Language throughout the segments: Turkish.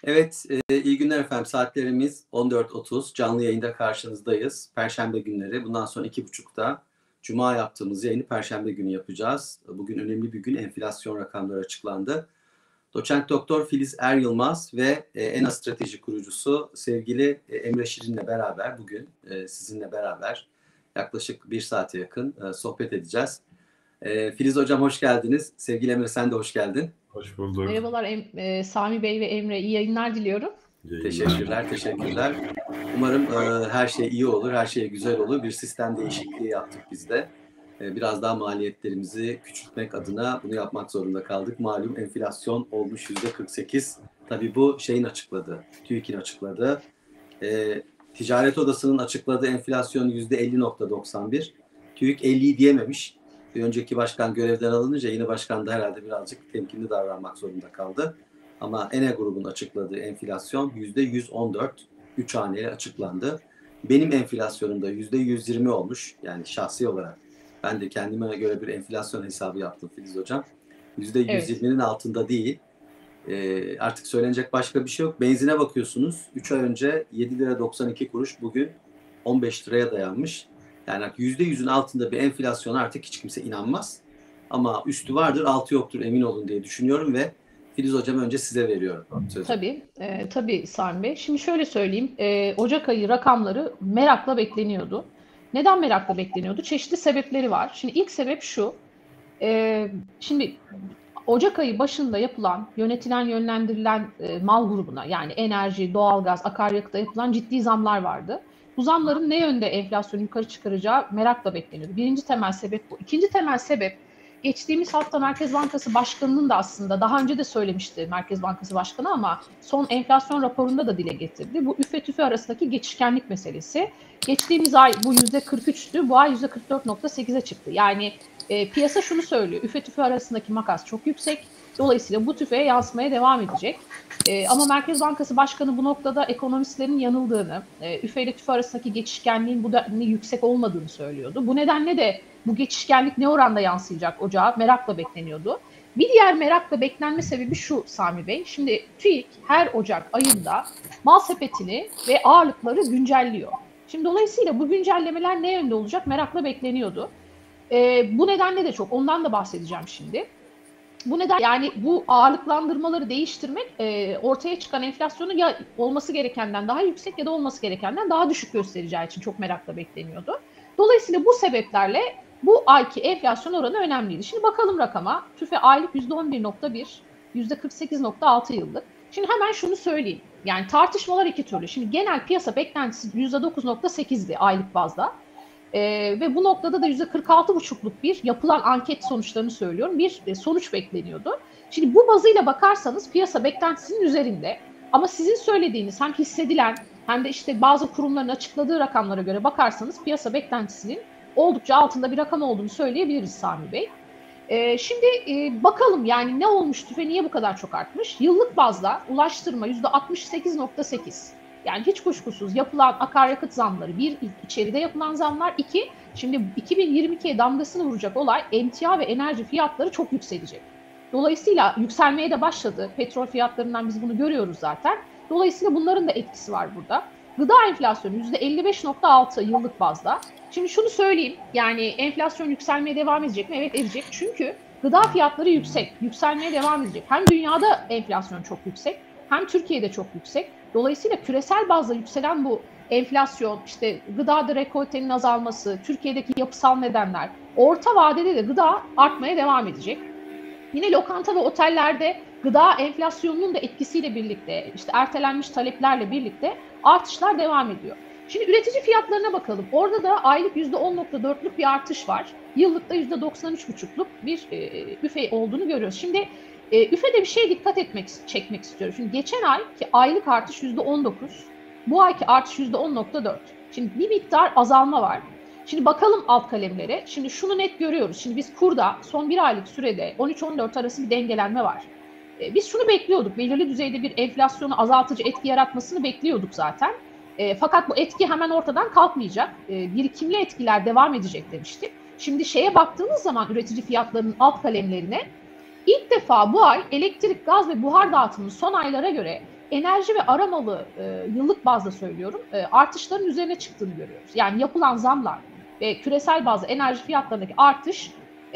Evet, iyi günler efendim. Saatlerimiz 14.30. Canlı yayında karşınızdayız. Perşembe günleri. Bundan sonra 2.30'da Cuma yaptığımız yayını Perşembe günü yapacağız. Bugün önemli bir gün. Enflasyon rakamları açıklandı. Doçent Doktor Filiz Er Yılmaz ve ENA Strateji kurucusu sevgili Emre Şirin'le beraber bugün sizinle beraber yaklaşık bir saate yakın sohbet edeceğiz. Filiz Hocam hoş geldiniz. Sevgili Emre sen de hoş geldin. Hoş bulduk. Merhabalar Sami Bey ve Emre. İyi yayınlar diliyorum. Teşekkürler. Umarım her şey iyi olur, her şey güzel olur. Bir sistem değişikliği yaptık biz de. Biraz daha maliyetlerimizi küçültmek adına bunu yapmak zorunda kaldık. Malum enflasyon olmuş %48. Tabii bu şeyin açıkladığı, TÜİK'in açıkladığı. Ticaret Odası'nın açıkladığı enflasyon %50.91. TÜİK 50'yi diyememiş. Bir önceki başkan görevden alınınca yeni başkan da herhalde birazcık temkinli davranmak zorunda kaldı. Ama ENA grubun açıkladığı enflasyon %114, 3 haneli açıklandı. Benim enflasyonum da %120 olmuş. Yani şahsi olarak ben de kendime göre bir enflasyon hesabı yaptım Filiz Hocam. %120'nin altında değil. Artık söylenecek başka bir şey yok. Benzine bakıyorsunuz. 3 ay önce 7 lira 92 kuruş, bugün 15 liraya dayanmış. Yani %100'ün altında bir enflasyona artık hiç kimse inanmaz. Ama üstü vardır, altı yoktur emin olun diye düşünüyorum ve Filiz Hocam önce size veriyorum sözü. Tabii Sami Bey. Şimdi şöyle söyleyeyim. Ocak ayı rakamları merakla bekleniyordu. Neden merakla bekleniyordu? Çeşitli sebepleri var. Şimdi ilk sebep şu. Şimdi Ocak ayı başında yapılan, yönetilen, yönlendirilen mal grubuna, yani enerji, doğalgaz, akaryakıta yapılan ciddi zamlar vardı. Bu zamların ne yönde enflasyonu yukarı çıkaracağı merakla bekleniyordu. Birinci temel sebep bu. İkinci temel sebep, geçtiğimiz hafta Merkez Bankası Başkanı'nın da aslında daha önce de söylemişti Merkez Bankası Başkanı, ama son enflasyon raporunda da dile getirdi. Bu üfe tüfe arasındaki geçişkenlik meselesi. Geçtiğimiz ay bu %43'tü, bu ay %44.8'e çıktı. Yani piyasa şunu söylüyor: üfe tüfe arasındaki makas çok yüksek. Dolayısıyla bu tüfeğe yansımaya devam edecek. Ama Merkez Bankası Başkanı bu noktada ekonomistlerin yanıldığını, üfe ile tüfe arasındaki geçişkenliğin bu denli yüksek olmadığını söylüyordu. Bu nedenle de bu geçişkenlik ne oranda yansıyacak ocağa merakla bekleniyordu. Bir diğer merakla beklenme sebebi şu Sami Bey. Şimdi TÜİK her Ocak ayında mal sepetini ve ağırlıkları güncelliyor. Şimdi dolayısıyla bu güncellemeler ne yönde olacak merakla bekleniyordu. Bu nedenle de çok, ondan da bahsedeceğim şimdi. Bu neden, yani bu ağırlıklandırmaları değiştirmek ortaya çıkan enflasyonu ya olması gerekenden daha yüksek ya da olması gerekenden daha düşük göstereceği için çok merakla bekleniyordu. Dolayısıyla bu sebeplerle bu ayki enflasyon oranı önemliydi. Şimdi bakalım rakama. TÜFE aylık %11.1, %48.6 yıllık. Şimdi hemen şunu söyleyeyim. Yani tartışmalar iki türlü. Şimdi genel piyasa beklentisi %9.8'di aylık bazda. Ve bu noktada da %46,5'luk bir yapılan anket sonuçlarını söylüyorum. Bir sonuç bekleniyordu. Şimdi bu bazıyla bakarsanız piyasa beklentisinin üzerinde. Ama sizin söylediğiniz hem hissedilen hem de işte bazı kurumların açıkladığı rakamlara göre bakarsanız piyasa beklentisinin oldukça altında bir rakam olduğunu söyleyebiliriz Sami Bey. Şimdi bakalım yani ne olmuş, tüfe niye bu kadar çok artmış? Yıllık bazda ulaştırma %68.8. Yani hiç kuşkusuz yapılan akaryakıt zamları, bir, içeride yapılan zamlar, iki, şimdi 2022'ye damgasını vuracak olay emtia ve enerji fiyatları çok yükselecek. Dolayısıyla yükselmeye de başladı. Petrol fiyatlarından biz bunu görüyoruz zaten. Dolayısıyla bunların da etkisi var burada. Gıda enflasyonu %55.6 yıllık bazda. Şimdi şunu söyleyeyim, yani enflasyon yükselmeye devam edecek mi? Evet, edecek. Çünkü gıda fiyatları yüksek, yükselmeye devam edecek. Hem dünyada enflasyon çok yüksek, hem Türkiye'de çok yüksek. Dolayısıyla küresel bazda yükselen bu enflasyon, işte gıdada rekoltenin azalması, Türkiye'deki yapısal nedenler, orta vadede de gıda artmaya devam edecek. Yine lokanta ve otellerde gıda enflasyonunun da etkisiyle birlikte, işte ertelenmiş taleplerle birlikte artışlar devam ediyor. Şimdi üretici fiyatlarına bakalım. Orada da aylık %10.4'lük bir artış var. Yıllıkta %93.5'luk bir üfe olduğunu görüyoruz. Şimdi üfede bir şeye çekmek istiyorum. Şimdi geçen ayki aylık artış %19, bu ayki artış %10.4. Şimdi bir miktar azalma var. Şimdi bakalım alt kalemlere. Şimdi şunu net görüyoruz. Şimdi biz kurda son bir aylık sürede 13-14 arası bir dengelenme var. Biz şunu bekliyorduk. Belirli düzeyde bir enflasyonu azaltıcı etki yaratmasını bekliyorduk zaten. Fakat bu etki hemen ortadan kalkmayacak. Birikimli etkiler devam edecek demiştik. Şimdi şeye baktığımız zaman üretici fiyatlarının alt kalemlerine, İlk defa bu ay elektrik, gaz ve buhar dağıtımının son aylara göre enerji ve aramalı yıllık bazda söylüyorum artışların üzerine çıktığını görüyoruz. Yani yapılan zamlar ve küresel bazda enerji fiyatlarındaki artış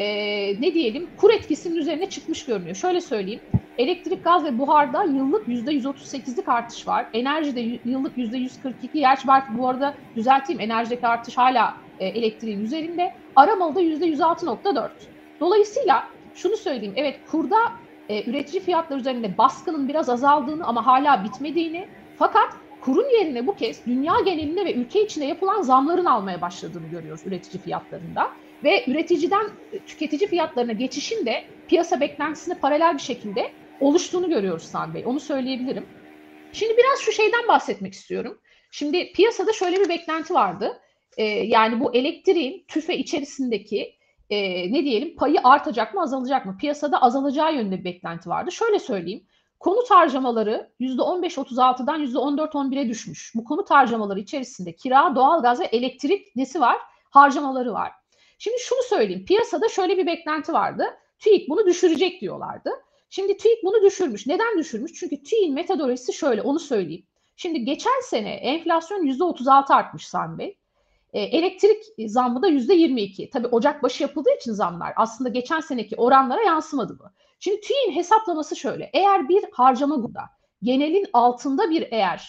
ne diyelim kur etkisinin üzerine çıkmış görünüyor. Şöyle söyleyeyim. Elektrik, gaz ve buharda yıllık %138'lik artış var. Enerjide yıllık %142. Gerçi belki bu arada düzelteyim, enerjideki artış hala elektriğin üzerinde. Aramalıda %106.4. Dolayısıyla şunu söyleyeyim. Evet, kurda üretici fiyatları üzerinde baskının biraz azaldığını ama hala bitmediğini, fakat kurun yerine bu kez dünya genelinde ve ülke içinde yapılan zamların almaya başladığını görüyoruz üretici fiyatlarında. Ve üreticiden tüketici fiyatlarına geçişin de piyasa beklentisine paralel bir şekilde oluştuğunu görüyoruz Sami Bey. Onu söyleyebilirim. Şimdi biraz şu şeyden bahsetmek istiyorum. Şimdi piyasada şöyle bir beklenti vardı. Yani bu elektriğin tüfe içerisindeki ne diyelim payı artacak mı azalacak mı? Piyasada azalacağı yönünde bir beklenti vardı. Şöyle söyleyeyim. Konut harcamaları %15-36'dan %14-11'e düşmüş. Bu konut harcamaları içerisinde kira, doğalgaz ve elektrik nesi var? Harcamaları var. Şimdi şunu söyleyeyim. Piyasada şöyle bir beklenti vardı. TÜİK bunu düşürecek diyorlardı. Şimdi TÜİK bunu düşürmüş. Neden düşürmüş? Çünkü TÜİK'in metodolojisi şöyle, onu söyleyeyim. Şimdi geçen sene enflasyon %36 artmış Sami Bey. Elektrik zammı da %22. Tabii Ocak başı yapıldığı için zamlar aslında geçen seneki oranlara yansımadı bu. Şimdi TÜİK'in hesaplaması şöyle. Eğer bir harcama grubunda genelin altında bir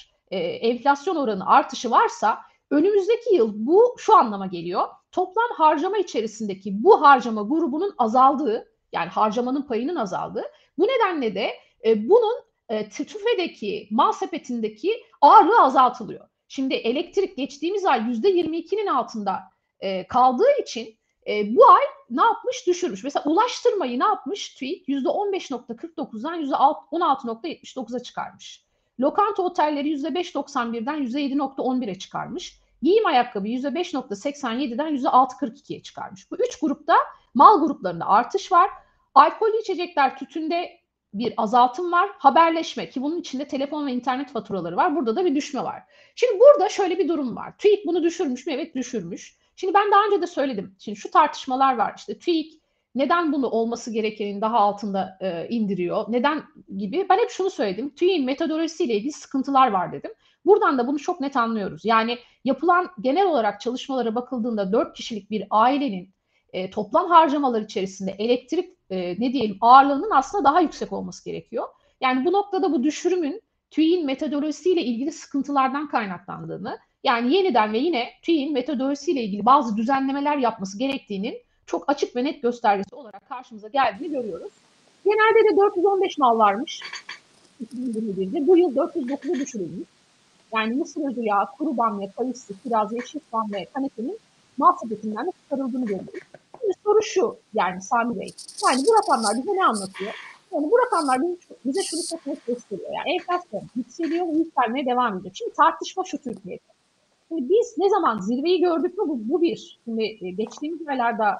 enflasyon oranı artışı varsa önümüzdeki yıl bu şu anlama geliyor. Toplam harcama içerisindeki bu harcama grubunun azaldığı, yani harcamanın payının azaldığı. Bu nedenle de bunun TÜFE'deki mal sepetindeki ağırlığı azaltılıyor. Şimdi elektrik geçtiğimiz ay %22'nin altında kaldığı için bu ay ne yapmış? Düşürmüş. Mesela ulaştırmayı ne yapmış? TÜİK %15.49'dan %16.79'a çıkarmış. Lokanta otelleri %5.91'den %7.11'e çıkarmış. Giyim ayakkabı %5.87'den %6.42'ye çıkarmış. Bu üç grupta mal gruplarında artış var. Alkollü içecekler, tütünde bir azaltım var. Haberleşme, ki bunun içinde telefon ve internet faturaları var. Burada da bir düşme var. Şimdi burada şöyle bir durum var. TÜİK bunu düşürmüş mü? Evet, düşürmüş. Şimdi ben daha önce de söyledim. Şimdi şu tartışmalar var. İşte TÜİK neden bunu olması gerekenin daha altında indiriyor? Neden gibi? Ben hep şunu söyledim. TÜİK'in metodolojisiyle ilgili sıkıntılar var dedim. Buradan da bunu çok net anlıyoruz. Yani yapılan genel olarak çalışmalara bakıldığında 4 kişilik bir ailenin toplam harcamalar içerisinde elektrik ne diyelim ağırlığının aslında daha yüksek olması gerekiyor. Yani bu noktada bu düşürümün TÜİK'in metodolojisiyle ilgili sıkıntılardan kaynaklandığını, yani yeniden ve yine TÜİK'in metodolojisiyle ilgili bazı düzenlemeler yapması gerektiğinin çok açık ve net göstergesi olarak karşımıza geldiğini görüyoruz. Genelde de 415 mal varmış 2021'de. Bu yıl 409'a düşürülmüş. Yani mısır özü yağı, kuru bamya, kayısı, kiraz, yeşil soğan ve kanepenin mal sepetinden de çıkarıldığını görüyoruz. Şimdi soru şu, yani Sami Bey, yani bu rakamlar bize ne anlatıyor? Yani bu rakamlar bize şunu çok net gösteriyor. Yani enflasyon yükseliyor ve yükselmeye devam ediyor. Şimdi tartışma şu Türkiye'de. Şimdi biz ne zaman zirveyi gördük mü? Bu bir. Şimdi geçtiğimiz aylarda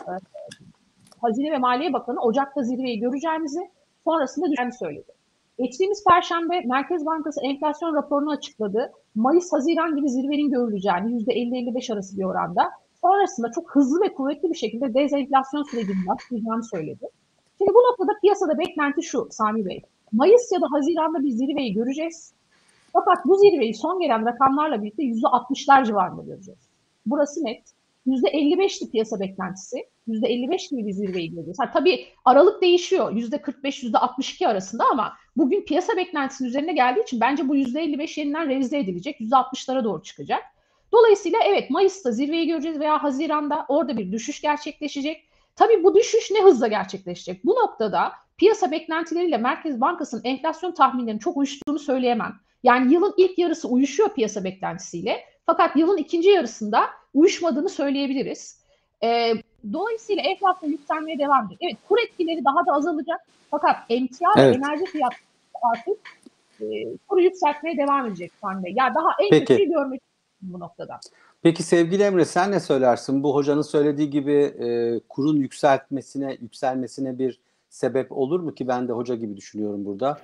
Hazine ve Maliye Bakanı Ocak'ta zirveyi göreceğimizi, sonrasında düşeceğini söyledi. Geçtiğimiz Perşembe Merkez Bankası enflasyon raporunu açıkladı. Mayıs-Haziran gibi zirvenin görüleceğini, %50-55 arası bir oranda. Sonrasında çok hızlı ve kuvvetli bir şekilde dezenflasyon sürecinin başlayacağını söyledi. Şimdi bu noktada piyasada beklenti şu Sami Bey. Mayıs ya da Haziran'da bir zirveyi göreceğiz. Fakat bu zirveyi son gelen rakamlarla birlikte %60'lar civarında göreceğiz. Burası net. %55'ti piyasa beklentisi. %55 gibi bir zirveyi göreceğiz. Tabii aralık değişiyor. %45-%62 arasında ama bugün piyasa beklentisinin üzerine geldiği için bence bu %55 yeniden revize edilecek. %60'lara doğru çıkacak. Dolayısıyla evet, Mayıs'ta zirveyi göreceğiz veya Haziran'da orada bir düşüş gerçekleşecek. Tabii bu düşüş ne hızla gerçekleşecek? Bu noktada piyasa beklentileriyle Merkez Bankası'nın enflasyon tahminlerinin çok uyuştuğunu söyleyemem. Yani yılın ilk yarısı uyuşuyor piyasa beklentisiyle. Fakat yılın ikinci yarısında uyuşmadığını söyleyebiliriz. Dolayısıyla enflasyon yükselmeye devam edecek. Evet, kur etkileri daha da azalacak. Fakat emtia ve enerji fiyatları artık kuru yükseltmeye devam edecek Sami. Ya daha en kötüyü görmek bu noktada. Peki sevgili Emre, sen ne söylersin? Bu hocanın söylediği gibi kurun yükselmesine bir sebep olur mu ki? Ben de hoca gibi düşünüyorum burada.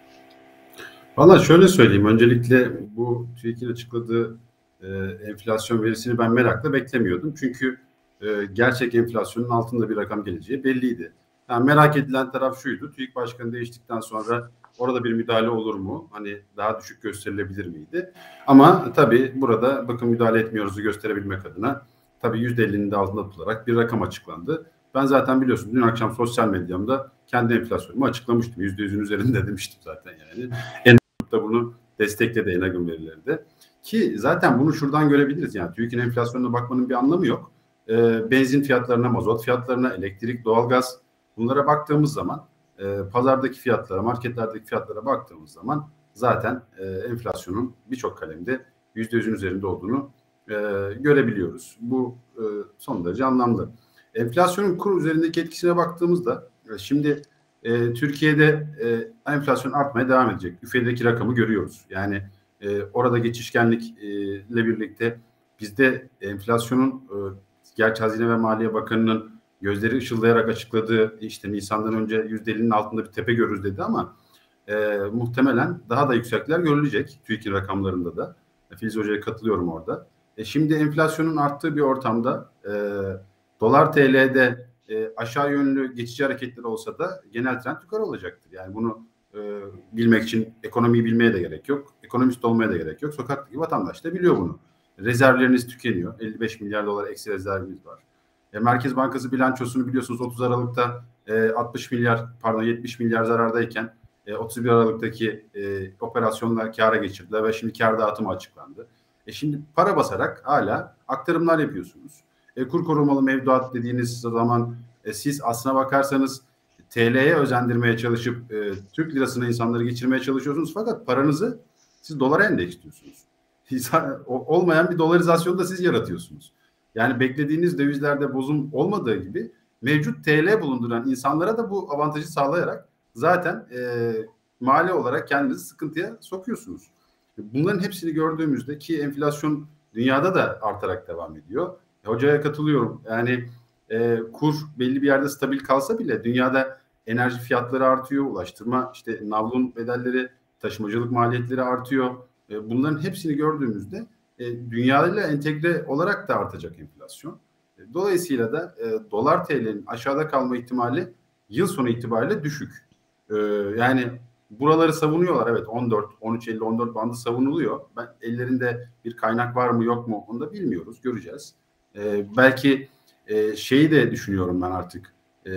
Valla şöyle söyleyeyim. Öncelikle bu TÜİK'in açıkladığı enflasyon verisini ben merakla beklemiyordum. Çünkü gerçek enflasyonun altında bir rakam geleceği belliydi. Yani merak edilen taraf şuydu. TÜİK Başkanı değiştikten sonra orada bir müdahale olur mu? Hani daha düşük gösterilebilir miydi? Ama tabii burada bakın müdahale etmiyoruzu gösterebilmek adına tabii %50'nin de altında tutularak bir rakam açıklandı. Ben zaten biliyorsunuz dün akşam sosyal medyamda kendi enflasyonumu açıklamıştım. %100'ün üzerinde demiştim zaten yani. Da bunu destekledi Enag'ın verileri de. Ki zaten bunu şuradan görebiliriz. Yani TÜİK'in enflasyonuna bakmanın bir anlamı yok. Benzin fiyatlarına, mazot fiyatlarına, elektrik, doğalgaz bunlara baktığımız zaman pazardaki fiyatlara, marketlerdeki fiyatlara baktığımız zaman zaten enflasyonun birçok kalemde %100'ün üzerinde olduğunu görebiliyoruz. Bu son derece anlamlı. Enflasyonun kur üzerindeki etkisine baktığımızda şimdi Türkiye'de enflasyon artmaya devam edecek. Üfedeki rakamı görüyoruz. Yani orada geçişkenlikle birlikte bizde enflasyonun gerçi Hazine ve Maliye Bakanı'nın gözleri ışıldayarak açıkladığı işte Nisan'dan önce %50'nin altında bir tepe görürüz dedi ama muhtemelen daha da yüksekler görülecek TÜİK'in rakamlarında da. Filiz Hoca'ya katılıyorum orada. Şimdi enflasyonun arttığı bir ortamda dolar TL'de aşağı yönlü geçici hareketler olsa da genel trend yukarı olacaktır. Yani bunu bilmek için ekonomiyi bilmeye de gerek yok. Ekonomist olmaya da gerek yok. Sokaktaki vatandaş da biliyor bunu. Rezervleriniz tükeniyor. 55 milyar dolar eksi rezerviniz var. Merkez Bankası bilançosunu biliyorsunuz 30 Aralık'ta 70 milyar zarardayken 31 Aralık'taki operasyonla kâra geçirdiler ve şimdi kâr dağıtımı açıklandı. Şimdi para basarak hala aktarımlar yapıyorsunuz. Kur korumalı mevduat dediğiniz zaman siz aslına bakarsanız TL'ye özendirmeye çalışıp Türk lirasına insanları geçirmeye çalışıyorsunuz fakat paranızı siz dolara endeksliyorsunuz. Olmayan bir dolarizasyonu da siz yaratıyorsunuz. Yani beklediğiniz dövizlerde bozum olmadığı gibi mevcut TL bulunduran insanlara da bu avantajı sağlayarak zaten mali olarak kendinizi sıkıntıya sokuyorsunuz. Bunların hepsini gördüğümüzde ki enflasyon dünyada da artarak devam ediyor. Hocaya katılıyorum. Yani kur belli bir yerde stabil kalsa bile dünyada enerji fiyatları artıyor, ulaştırma işte navlun bedelleri, taşımacılık maliyetleri artıyor. Bunların hepsini gördüğümüzde dünyayla entegre olarak da artacak enflasyon. Dolayısıyla da dolar TL'nin aşağıda kalma ihtimali yıl sonu itibariyle düşük. Yani buraları savunuyorlar. Evet 14, 13.50, 14 bandı savunuluyor. Ellerinde bir kaynak var mı yok mu onu da bilmiyoruz. Göreceğiz. Belki şeyi de düşünüyorum ben artık.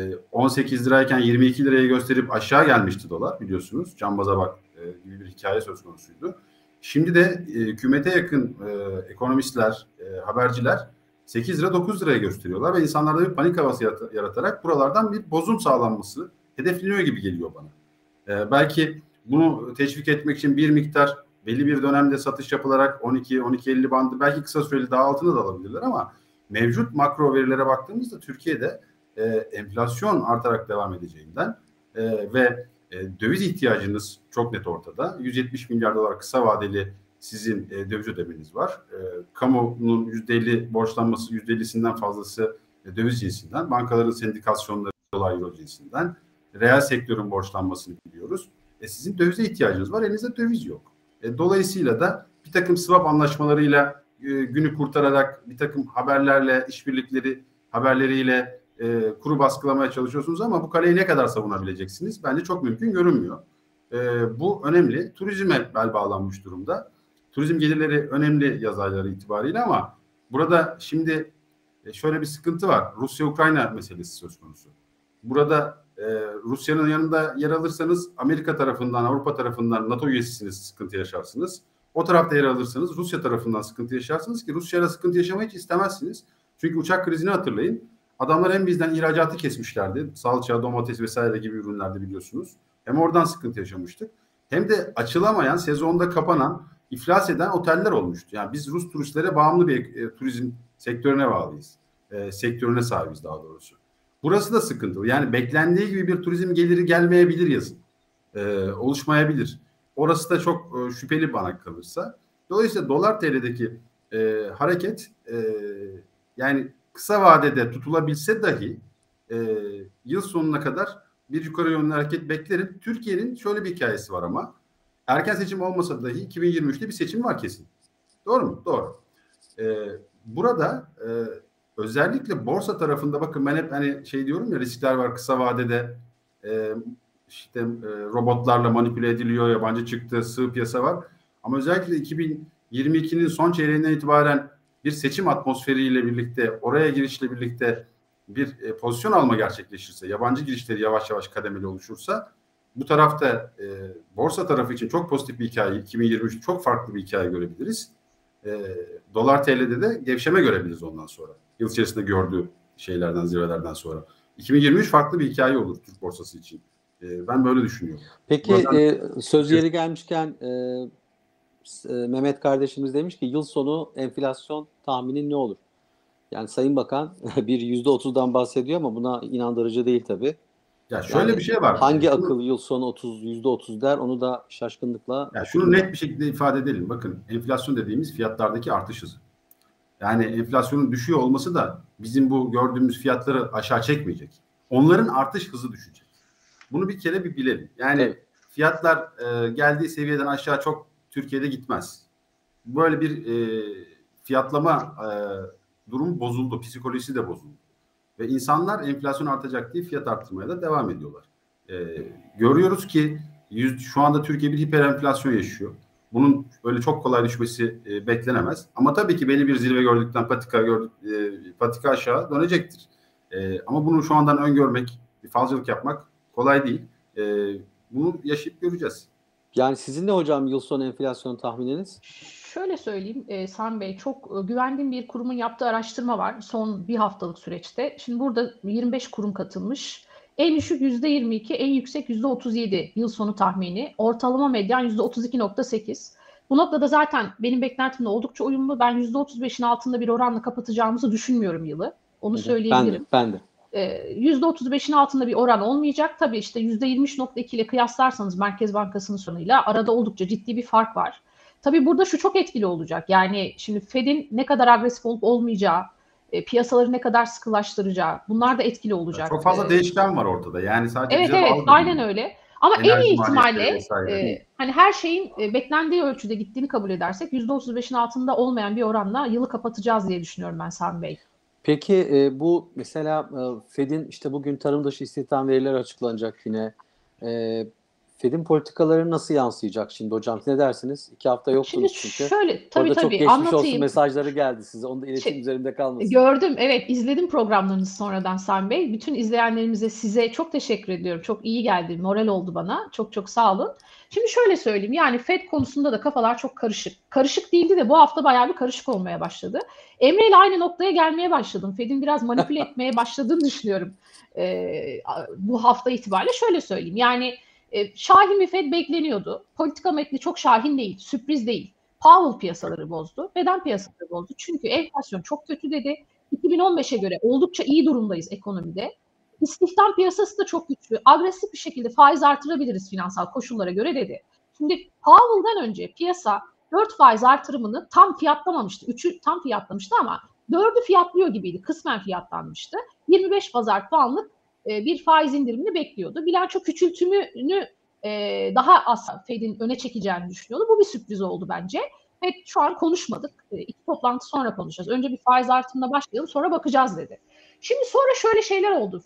18 lirayken 22 liraya gösterip aşağı gelmişti dolar biliyorsunuz. Cambaza bak gibi bir hikaye söz konusuydu. Şimdi de hükümete yakın ekonomistler, haberciler 8 lira 9 liraya gösteriyorlar ve insanlarda bir panik havası yaratarak buralardan bir bozum sağlanması hedefleniyor gibi geliyor bana. Belki bunu teşvik etmek için bir miktar belli bir dönemde satış yapılarak 12-12.50 bandı belki kısa süreli daha altına da alabilirler ama mevcut makro verilere baktığımızda Türkiye'de enflasyon artarak devam edeceğinden ve döviz ihtiyacınız çok net ortada. 170 milyar dolar kısa vadeli sizin döviz ödemeniz var. Kamunun %50 borçlanması, %50'sinden fazlası döviz cinsinden, bankaların sendikasyonları dolar euro cinsinden, reel sektörün borçlanmasını biliyoruz. Sizin dövize ihtiyacınız var, elinizde döviz yok. Dolayısıyla da bir takım swap anlaşmalarıyla günü kurtararak bir takım haberlerle, haberleriyle kuru baskılamaya çalışıyorsunuz ama bu kaleyi ne kadar savunabileceksiniz? Bence çok mümkün görünmüyor. Bu önemli. Turizme bel bağlanmış durumda. Turizm gelirleri önemli yaz ayları itibariyle ama burada şimdi şöyle bir sıkıntı var. Rusya-Ukrayna meselesi söz konusu. Burada Rusya'nın yanında yer alırsanız Amerika tarafından, Avrupa tarafından NATO üyesisiniz, sıkıntı yaşarsınız. O tarafta yer alırsanız Rusya tarafından sıkıntı yaşarsınız ki Rusya'yla sıkıntı yaşamayı hiç istemezsiniz. Çünkü uçak krizini hatırlayın. Adamlar hem bizden ihracatı kesmişlerdi. Salça, domates vesaire gibi ürünlerde biliyorsunuz. Hem oradan sıkıntı yaşamıştık. Hem de açılamayan, sezonda kapanan, iflas eden oteller olmuştu. Yani biz Rus turistlere bağımlı bir turizm sektörüne bağlıyız. Sektörüne sahibiz daha doğrusu. Burası da sıkıntılı. Yani beklendiği gibi bir turizm geliri gelmeyebilir yazın. Oluşmayabilir. Orası da çok şüpheli bana kalırsa. Dolayısıyla dolar TL'deki hareket yani kısa vadede tutulabilse dahi yıl sonuna kadar bir yukarı yönlü hareket beklerim. Türkiye'nin şöyle bir hikayesi var ama erken seçim olmasa dahi 2023'te bir seçim var kesin. Doğru mu? Doğru. Burada özellikle borsa tarafında bakın ben hep hani şey diyorum ya riskler var kısa vadede işte robotlarla manipüle ediliyor, yabancı çıktı, sığ piyasa var. Ama özellikle 2022'nin son çeyreğinden itibaren bir seçim atmosferiyle birlikte, oraya girişle birlikte bir pozisyon alma gerçekleşirse, yabancı girişleri yavaş yavaş kademeli oluşursa, bu tarafta borsa tarafı için çok pozitif bir hikaye, 2023 çok farklı bir hikaye görebiliriz. Dolar TL'de de gevşeme görebiliriz ondan sonra. Yıl içerisinde gördüğü şeylerden, zirvelerden sonra. 2023 farklı bir hikaye olur Türk borsası için. Ben böyle düşünüyorum. Peki söz yeri gelmişken Mehmet kardeşimiz demiş ki yıl sonu enflasyon tahmini ne olur? Yani Sayın Bakan bir %30'dan bahsediyor ama buna inandırıcı değil tabii. Ya şöyle yani bir şey var. Hangi akıl yıl sonu %30 der, onu da şaşkınlıkla... Ya şunu net bir şekilde ifade edelim. Bakın, enflasyon dediğimiz fiyatlardaki artış hızı. Yani enflasyonun düşüyor olması da bizim bu gördüğümüz fiyatları aşağı çekmeyecek. Onların artış hızı düşecek. Bunu bir kere bir bilelim. Yani evet, fiyatlar geldiği seviyeden aşağı çok Türkiye'de gitmez. Böyle bir fiyatlama durumu bozuldu. Psikolojisi de bozuldu. Ve insanlar enflasyon artacak diye fiyat arttırmaya da devam ediyorlar. Görüyoruz ki şu anda Türkiye bir hiper enflasyon yaşıyor. Bunun öyle çok kolay düşmesi beklenemez. Ama tabii ki belli bir zirve gördükten patika aşağı dönecektir. Ama bunu şu andan öngörmek, bir falcılık yapmak kolay değil. Bunu yaşayıp göreceğiz. Yani sizin de hocam yıl sonu enflasyon tahmininiz? Şöyle söyleyeyim Sami Bey, çok güvendiğim bir kurumun yaptığı araştırma var son bir haftalık süreçte. Şimdi burada 25 kurum katılmış. En düşük %22, en yüksek %37 yıl sonu tahmini. Ortalama medyan %32.8. Bu noktada zaten benim beklentimle oldukça uyumlu. Ben %35'in altında bir oranla kapatacağımızı düşünmüyorum yılı. Onu söyleyebilirim. Ben de. %35'in altında bir oran olmayacak. Tabii işte %23.2 ile kıyaslarsanız Merkez Bankası'nın sonuyla arada oldukça ciddi bir fark var. Tabii burada şu çok etkili olacak. Yani şimdi Fed'in ne kadar agresif olup olmayacağı, piyasaları ne kadar sıkılaştıracağı, bunlar da etkili olacak. Çok fazla değişken var ortada. Yani sadece evet aynen öyle. Ama en iyi ihtimalle hani her şeyin beklendiği ölçüde gittiğini kabul edersek %35'in altında olmayan bir oranla yılı kapatacağız diye düşünüyorum ben Sami Bey. Peki bu mesela Fed'in işte bugün tarım dışı istihdam verileri açıklanacak yine. Fed'in politikaları nasıl yansıyacak şimdi hocam? Ne dersiniz? 2 hafta yoktunuz çünkü. Şöyle, tabii çok geçmiş anlatayım. olsun mesajları geldi size. Onu da iletişim üzerinde kalmasın. Gördüm, evet, izledim programlarınızı sonradan Sami Bey. Bütün izleyenlerimize, size çok teşekkür ediyorum. Çok iyi geldi, moral oldu bana. Çok çok sağ olun. Şimdi şöyle söyleyeyim, yani Fed konusunda da kafalar çok karışık. Karışık değildi de bu hafta bayağı bir karışık olmaya başladı. Emre ile aynı noktaya gelmeye başladım. Fed'in biraz manipüle etmeye başladığını düşünüyorum. Bu hafta itibariyle şöyle söyleyeyim. Yani şahin bir Fed bekleniyordu. Politika metni çok şahin değil, sürpriz değil. Powell piyasaları bozdu. Neden piyasaları bozdu? Çünkü enflasyon çok kötü dedi. 2015'e göre oldukça iyi durumdayız ekonomide. İstihdam piyasası da çok güçlü. Agresif bir şekilde faiz artırabiliriz finansal koşullara göre dedi. Şimdi Powell'dan önce piyasa 4 faiz artırımını tam fiyatlamamıştı. 3'ü tam fiyatlamıştı ama 4'ü fiyatlıyor gibiydi. Kısmen fiyatlanmıştı. 25 pazar puanlık bir faiz indirimini bekliyordu. Bilanço küçültümünü daha az Fed'in öne çekeceğini düşünüyordu. Bu bir sürpriz oldu bence. Fed şu an konuşmadık. 2 toplantı sonra konuşacağız. Önce bir faiz artımına başlayalım, sonra bakacağız dedi. Şimdi sonra şöyle şeyler oldu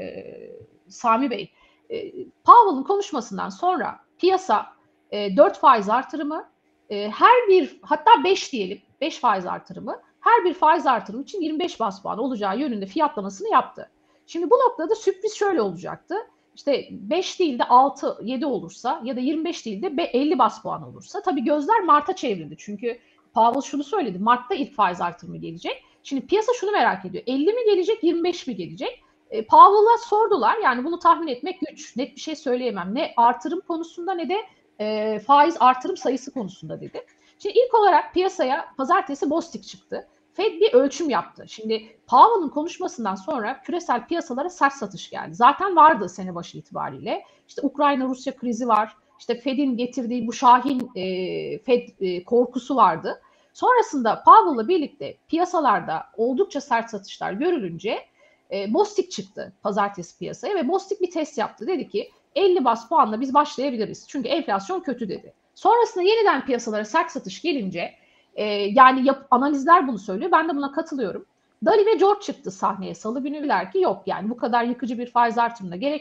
Sami Bey. Powell'ın konuşmasından sonra piyasa 4 faiz artırımı, her bir, hatta 5 diyelim, 5 faiz artırımı, her bir faiz artırımı için 25 bas puan olacağı yönünde fiyatlamasını yaptı. Şimdi bu noktada sürpriz şöyle olacaktı. İşte 5 değil de 6, 7 olursa ya da 25 değil de 50 bas puan olursa, tabii gözler Mart'a çevrildi. Çünkü Powell şunu söyledi, Mart'ta ilk faiz artırımı gelecek. Şimdi piyasa şunu merak ediyor, 50 mi gelecek, 25 mi gelecek? Powell'a sordular, yani bunu tahmin etmek güç. Net bir şey söyleyemem. Ne artırım konusunda ne de faiz artırım sayısı konusunda dedi. Şimdi ilk olarak piyasaya pazartesi Bostik çıktı. Fed bir ölçüm yaptı. Şimdi Powell'ın konuşmasından sonra küresel piyasalara sert satış geldi. Zaten vardı sene başı itibariyle. İşte Ukrayna-Rusya krizi var. İşte Fed'in getirdiği bu şahin Fed korkusu vardı. Sonrasında Powell'la birlikte piyasalarda oldukça sert satışlar görülünce Bostik çıktı pazartesi piyasaya ve Bostik bir test yaptı. Dedi ki 50 bas puanla biz başlayabiliriz. Çünkü enflasyon kötü dedi. Sonrasında yeniden piyasalara sert satış gelince yani analizler bunu söylüyor. Ben de buna katılıyorum. Dali ve George çıktı sahneye salı günü. Dediler ki yok, yani bu kadar yıkıcı bir faiz artırımına gerek yok.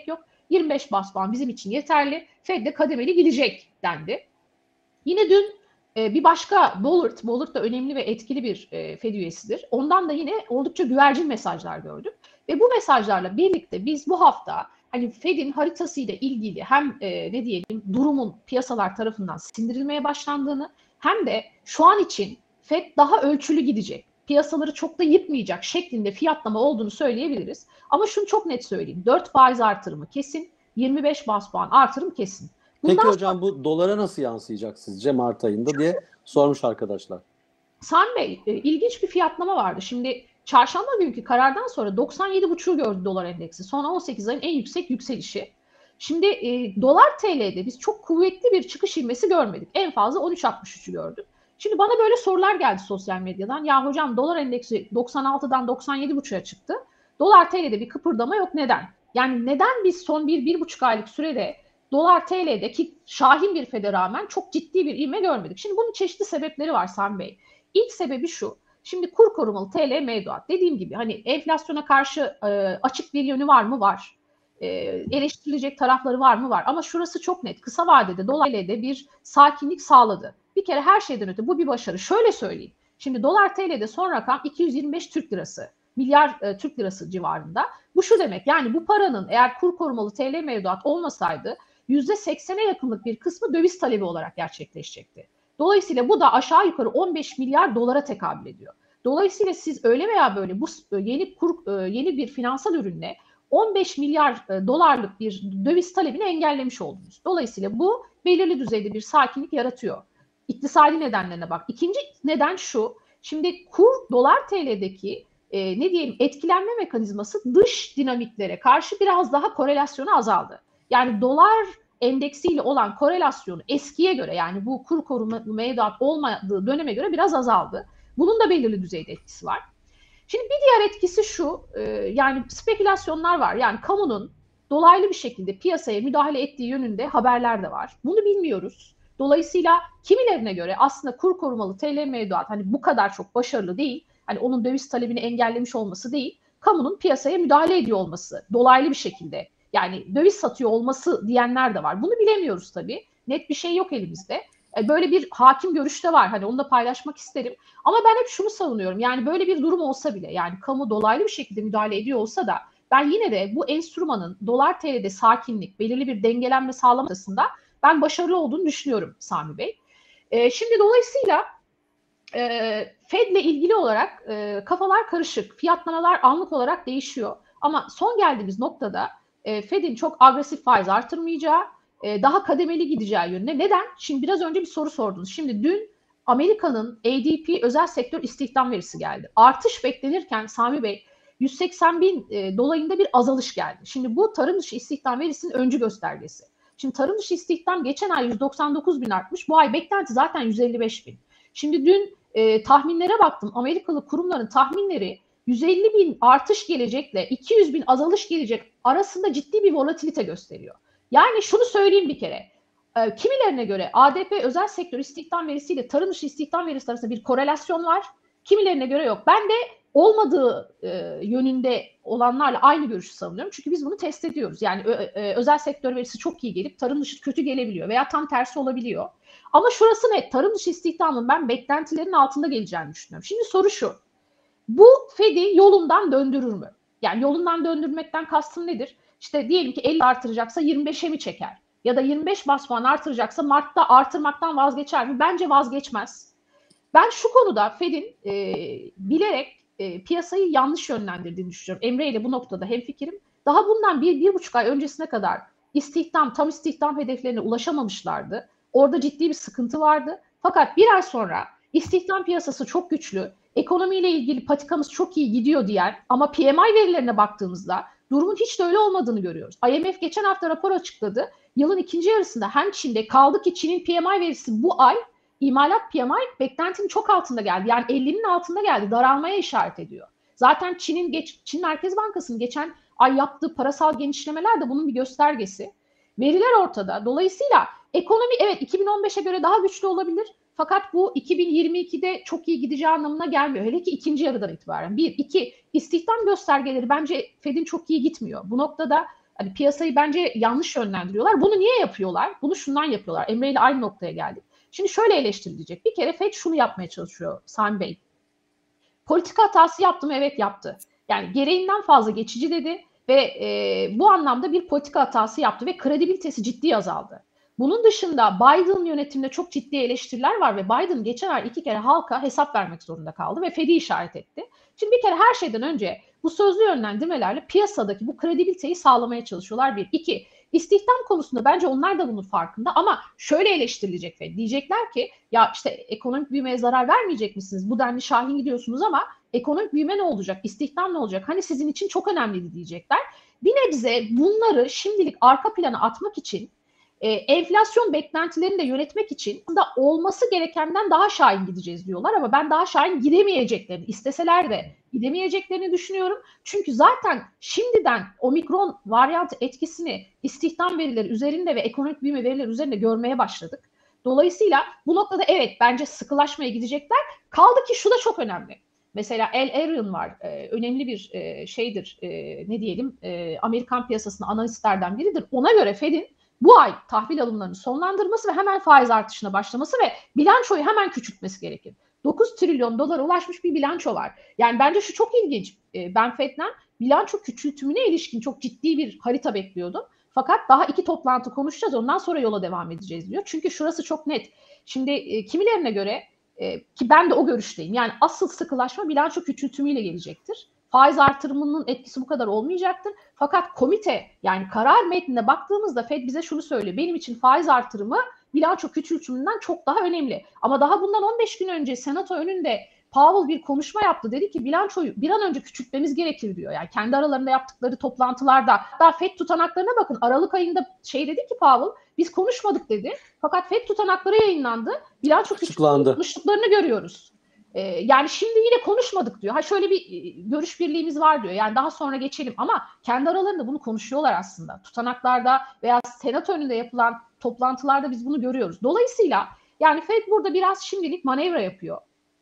25 bas puan bizim için yeterli. Fed de kademeli gidecek dendi. Yine dün bir başka Bullard da önemli ve etkili bir Fed üyesidir. Ondan da yine oldukça güvercin mesajlar gördük. Ve bu mesajlarla birlikte biz bu hafta hani Fed'in haritasıyla ilgili hem ne diyelim durumun piyasalar tarafından sindirilmeye başlandığını hem de şu an için Fed daha ölçülü gidecek, piyasaları çok da yıkmayacak şeklinde fiyatlama olduğunu söyleyebiliriz. Ama şunu çok net söyleyeyim. 4 faiz artırımı kesin, 25 bas puan artırım kesin. Peki hocam bu dolara nasıl yansıyacak sizce Mart ayında diye sormuş arkadaşlar. Sami Bey, ilginç bir fiyatlama vardı. Şimdi çarşamba günkü karardan sonra 97,5'u gördü dolar endeksi. Son 18 ayın en yüksek yükselişi. Şimdi dolar TL'de biz çok kuvvetli bir çıkış ivmesi görmedik. En fazla 13.63'ü gördük. Şimdi bana böyle sorular geldi sosyal medyadan. Ya hocam dolar endeksi 96'dan 97,5'a çıktı. Dolar TL'de bir kıpırdama yok. Neden? Yani neden biz son 1-1,5 aylık sürede dolar TL'deki şahin bir Fed'e rağmen çok ciddi bir ivme görmedik? Şimdi bunun çeşitli sebepleri var Sami Bey. İlk sebebi şu. Şimdi kur korumalı TL mevduat. Dediğim gibi hani enflasyona karşı açık bir yönü var mı? Var. Eleştirilecek tarafları var mı? Var. Ama şurası çok net. Kısa vadede dolar TL'de bir sakinlik sağladı. Bir kere her şeyden öte bu bir başarı. Şöyle söyleyeyim. Şimdi dolar TL'de son rakam 225 Türk lirası. Milyar Türk lirası civarında. Bu şu demek, yani bu paranın eğer kur korumalı TL mevduat olmasaydı %80'e yakınlık bir kısmı döviz talebi olarak gerçekleşecekti. Dolayısıyla bu da aşağı yukarı 15 milyar dolara tekabül ediyor. Dolayısıyla siz öyle veya böyle bu yeni bir finansal ürünle 15 milyar dolarlık bir döviz talebini engellemiş oldunuz. Dolayısıyla bu belirli düzeyde bir sakinlik yaratıyor. İktisadi nedenlerine bak. İkinci neden şu. Şimdi dolar TL'deki ne diyelim etkilenme mekanizması dış dinamiklere karşı biraz daha korelasyonu azaldı. Yani dolar endeksiyle olan korelasyonu eskiye göre, yani bu kur koruma mevduat olmadığı döneme göre biraz azaldı. Bunun da belirli düzeyde etkisi var. Şimdi bir diğer etkisi şu, yani spekülasyonlar var. Yani kamunun dolaylı bir şekilde piyasaya müdahale ettiği yönünde haberler de var. Bunu bilmiyoruz. Dolayısıyla kimilerine göre aslında kur korumalı TL mevduat hani bu kadar çok başarılı değil. Hani onun döviz talebini engellemiş olması değil, kamunun piyasaya müdahale ediyor olması dolaylı bir şekilde. Yani döviz satıyor olması diyenler de var. Bunu bilemiyoruz tabii. Net bir şey yok elimizde. Böyle bir hakim görüş de var. Hani onu da paylaşmak isterim. Ama ben hep şunu savunuyorum. Yani böyle bir durum olsa bile, yani kamu dolaylı bir şekilde müdahale ediyor olsa da ben yine de bu enstrümanın dolar TL'de sakinlik, belirli bir dengelenme sağlamasında ben başarılı olduğunu düşünüyorum Sami Bey. Şimdi dolayısıyla Fed'le ilgili olarak kafalar karışık. Fiyatlamalar anlık olarak değişiyor. Ama son geldiğimiz noktada Fed'in çok agresif faiz artırmayacağı, daha kademeli gideceği yönünde. Neden? Şimdi biraz önce bir soru sordunuz. Şimdi dün Amerika'nın ADP özel sektör istihdam verisi geldi. Artış beklenirken Sami Bey 180 bin dolayında bir azalış geldi. Şimdi bu tarım dışı istihdam verisinin öncü göstergesi. Şimdi tarım dışı istihdam geçen ay 199 bin artmış. Bu ay beklenti zaten 155 bin. Şimdi dün tahminlere baktım. Amerikalı kurumların tahminleri 150 bin artış gelecekle 200 bin azalış gelecek arasında ciddi bir volatilite gösteriyor. Yani şunu söyleyeyim bir kere. Kimilerine göre ADP özel sektör istihdam verisiyle tarım dışı istihdam verisi arasında bir korelasyon var. Kimilerine göre yok. Ben de olmadığı yönünde olanlarla aynı görüşü savunuyorum. Çünkü biz bunu test ediyoruz. Yani özel sektör verisi çok iyi gelip tarım dışı kötü gelebiliyor veya tam tersi olabiliyor. Ama şurası net. Tarım dışı istihdamın ben beklentilerin altında geleceğini düşünüyorum. Şimdi soru şu. Bu Fed'i yolundan döndürür mü? Yani yolundan döndürmekten kastım nedir? İşte diyelim ki 50 artıracaksa 25'e mi çeker? Ya da 25 bas puan artıracaksa Mart'ta artırmaktan vazgeçer mi? Bence vazgeçmez. Ben şu konuda Fed'in bilerek piyasayı yanlış yönlendirdiğini düşünüyorum. Emre ile bu noktada hemfikirim. Daha bundan 1-1,5 ay öncesine kadar tam istihdam hedeflerine ulaşamamışlardı. Orada ciddi bir sıkıntı vardı. Fakat bir ay sonra istihdam piyasası çok güçlü, ekonomiyle ilgili patikamız çok iyi gidiyor diyen ama PMI verilerine baktığımızda durumun hiç de öyle olmadığını görüyoruz. IMF geçen hafta rapor açıkladı. Yılın ikinci yarısında hem Çin'de, kaldı ki Çin'in PMI verisi bu ay imalat PMI beklentinin çok altında geldi. Yani 50'nin altında geldi. Daralmaya işaret ediyor. Zaten Çin Merkez Bankası'nın geçen ay yaptığı parasal genişlemeler de bunun bir göstergesi. Veriler ortada. Dolayısıyla ekonomi evet 2015'e göre daha güçlü olabilir. Fakat bu 2022'de çok iyi gideceği anlamına gelmiyor. Hele ki ikinci yarıdan itibaren. 1, 2, istihdam göstergeleri bence Fed'in çok iyi gitmiyor. Bu noktada Hani piyasayı bence yanlış yönlendiriyorlar. Bunu niye yapıyorlar? Bunu şundan yapıyorlar. Emre ile aynı noktaya geldik. Şimdi şöyle eleştirilecek. Bir kere FED şunu yapmaya çalışıyor Sami Bey. Politika hatası yaptı mı? Evet yaptı. Yani gereğinden fazla geçici dedi ve bu anlamda bir politika hatası yaptı ve kredibilitesi ciddi azaldı. Bunun dışında Biden yönetiminde çok ciddi eleştiriler var ve Biden geçen ay 2 kere halka hesap vermek zorunda kaldı ve Fed'i işaret etti. Şimdi bir kere her şeyden önce bu sözlü yönlendirmelerle piyasadaki bu kredibiliteyi sağlamaya çalışıyorlar. Bir. İki, istihdam konusunda bence onlar da bunun farkında ama şöyle eleştirilecek Fed. Diyecekler ki ya işte ekonomik büyümeye zarar vermeyecek misiniz? Bu denli şahin gidiyorsunuz ama ekonomik büyüme ne olacak? İstihdam ne olacak? Hani sizin için çok önemliydi diyecekler. Bir nebze bunları şimdilik arka plana atmak için enflasyon beklentilerini de yönetmek için da olması gerekenden daha şahin gideceğiz diyorlar ama ben daha şahin gidemeyeceklerini, isteseler de gidemeyeceklerini düşünüyorum. Çünkü zaten şimdiden omikron varyant etkisini istihdam verileri üzerinde ve ekonomik büyüme verileri üzerinde görmeye başladık. Dolayısıyla bu noktada evet bence sıkılaşmaya gidecekler. Kaldı ki şu da çok önemli. Mesela El Arian var. Önemli bir şeydir. Ne diyelim? Amerikan piyasasının analistlerden biridir. Ona göre Fed'in bu ay tahvil alımlarını sonlandırması ve hemen faiz artışına başlaması ve bilançoyu hemen küçültmesi gerekir. 9 trilyon dolara ulaşmış bir bilanço var. Yani bence şu çok ilginç. Ben Fed'den bilanço küçültümüne ilişkin çok ciddi bir harita bekliyordum. Fakat daha 2 toplantı konuşacağız. Ondan sonra yola devam edeceğiz diyor. Çünkü şurası çok net. Şimdi kimilerine göre ki ben de o görüşteyim. Yani asıl sıkılaşma bilanço küçültümüyle gelecektir. Faiz artırımının etkisi bu kadar olmayacaktır. Fakat komite yani karar metnine baktığımızda Fed bize şunu söylüyor. Benim için faiz artırımı bilanço küçültümünden çok daha önemli. Ama daha bundan 15 gün önce Senato önünde Powell bir konuşma yaptı. Dedi ki bilançoyu bir an önce küçültmemiz gerekir diyor. Yani kendi aralarında yaptıkları toplantılarda. Daha FED tutanaklarına bakın. Aralık ayında dedi ki Powell biz konuşmadık dedi. Fakat FED tutanakları yayınlandı. Bilanço küçültmüşlüklerini görüyoruz. Yani şimdi yine konuşmadık diyor. Ha şöyle bir görüş birliğimiz var diyor. Yani daha sonra geçelim ama kendi aralarında bunu konuşuyorlar aslında. Tutanaklarda veya Senato önünde yapılan toplantılarda biz bunu görüyoruz. Dolayısıyla yani Fed burada biraz şimdilik manevra yapıyor.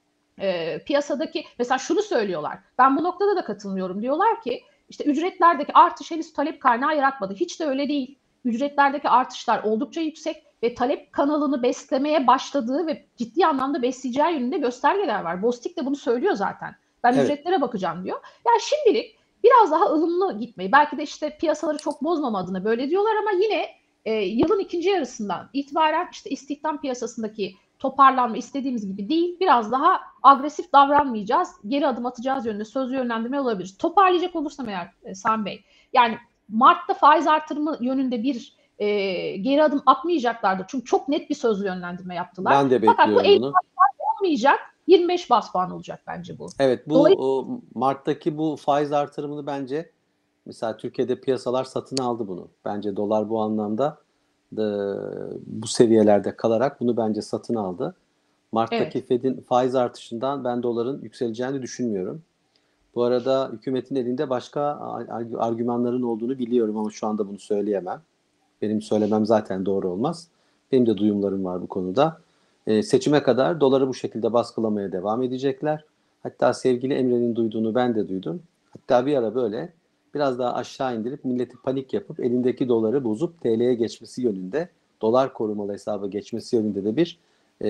Piyasadaki mesela şunu söylüyorlar. Ben bu noktada da katılmıyorum. Diyorlar ki işte ücretlerdeki artış henüz talep kaynağı yaratmadı. Hiç de öyle değil. Ücretlerdeki artışlar oldukça yüksek ve talep kanalını beslemeye başladığı ve ciddi anlamda besleyeceği yönünde göstergeler var. Bostik de bunu söylüyor zaten. Ben ücretlere bakacağım diyor. Yani şimdilik biraz daha ılımlı gitmeyi, belki de işte piyasaları çok bozmama adına böyle diyorlar ama yine yılın ikinci yarısından itibaren işte istihdam piyasasındaki toparlanma istediğimiz gibi değil. Biraz daha agresif davranmayacağız. Geri adım atacağız yönünde sözlü yönlendirme olabilir. Toparlayacak olursam eğer Sami Bey. Yani Mart'ta faiz artırımı yönünde bir geri adım atmayacaklardır. Çünkü çok net bir sözlü yönlendirme yaptılar. Ben de bekliyorum fakat bu bunu. olmayacak. 25 bas puan olacak bence bu. Evet bu Mart'taki bu faiz artırımını bence mesela Türkiye'de piyasalar satın aldı bunu. Bence dolar bu anlamda bu seviyelerde kalarak bunu bence satın aldı. Mart'taki Fed'in faiz artışından ben doların yükseleceğini düşünmüyorum. Bu arada hükümetin elinde başka argümanların olduğunu biliyorum ama şu anda bunu söyleyemem. Benim söylemem zaten doğru olmaz. Benim de duyumlarım var bu konuda. Seçime kadar doları bu şekilde baskılamaya devam edecekler. Hatta sevgili Emre'nin duyduğunu ben de duydum. Hatta bir ara böyle biraz daha aşağı indirip milleti panik yapıp elindeki doları bozup TL'ye geçmesi yönünde, dolar korumalı hesaba geçmesi yönünde de bir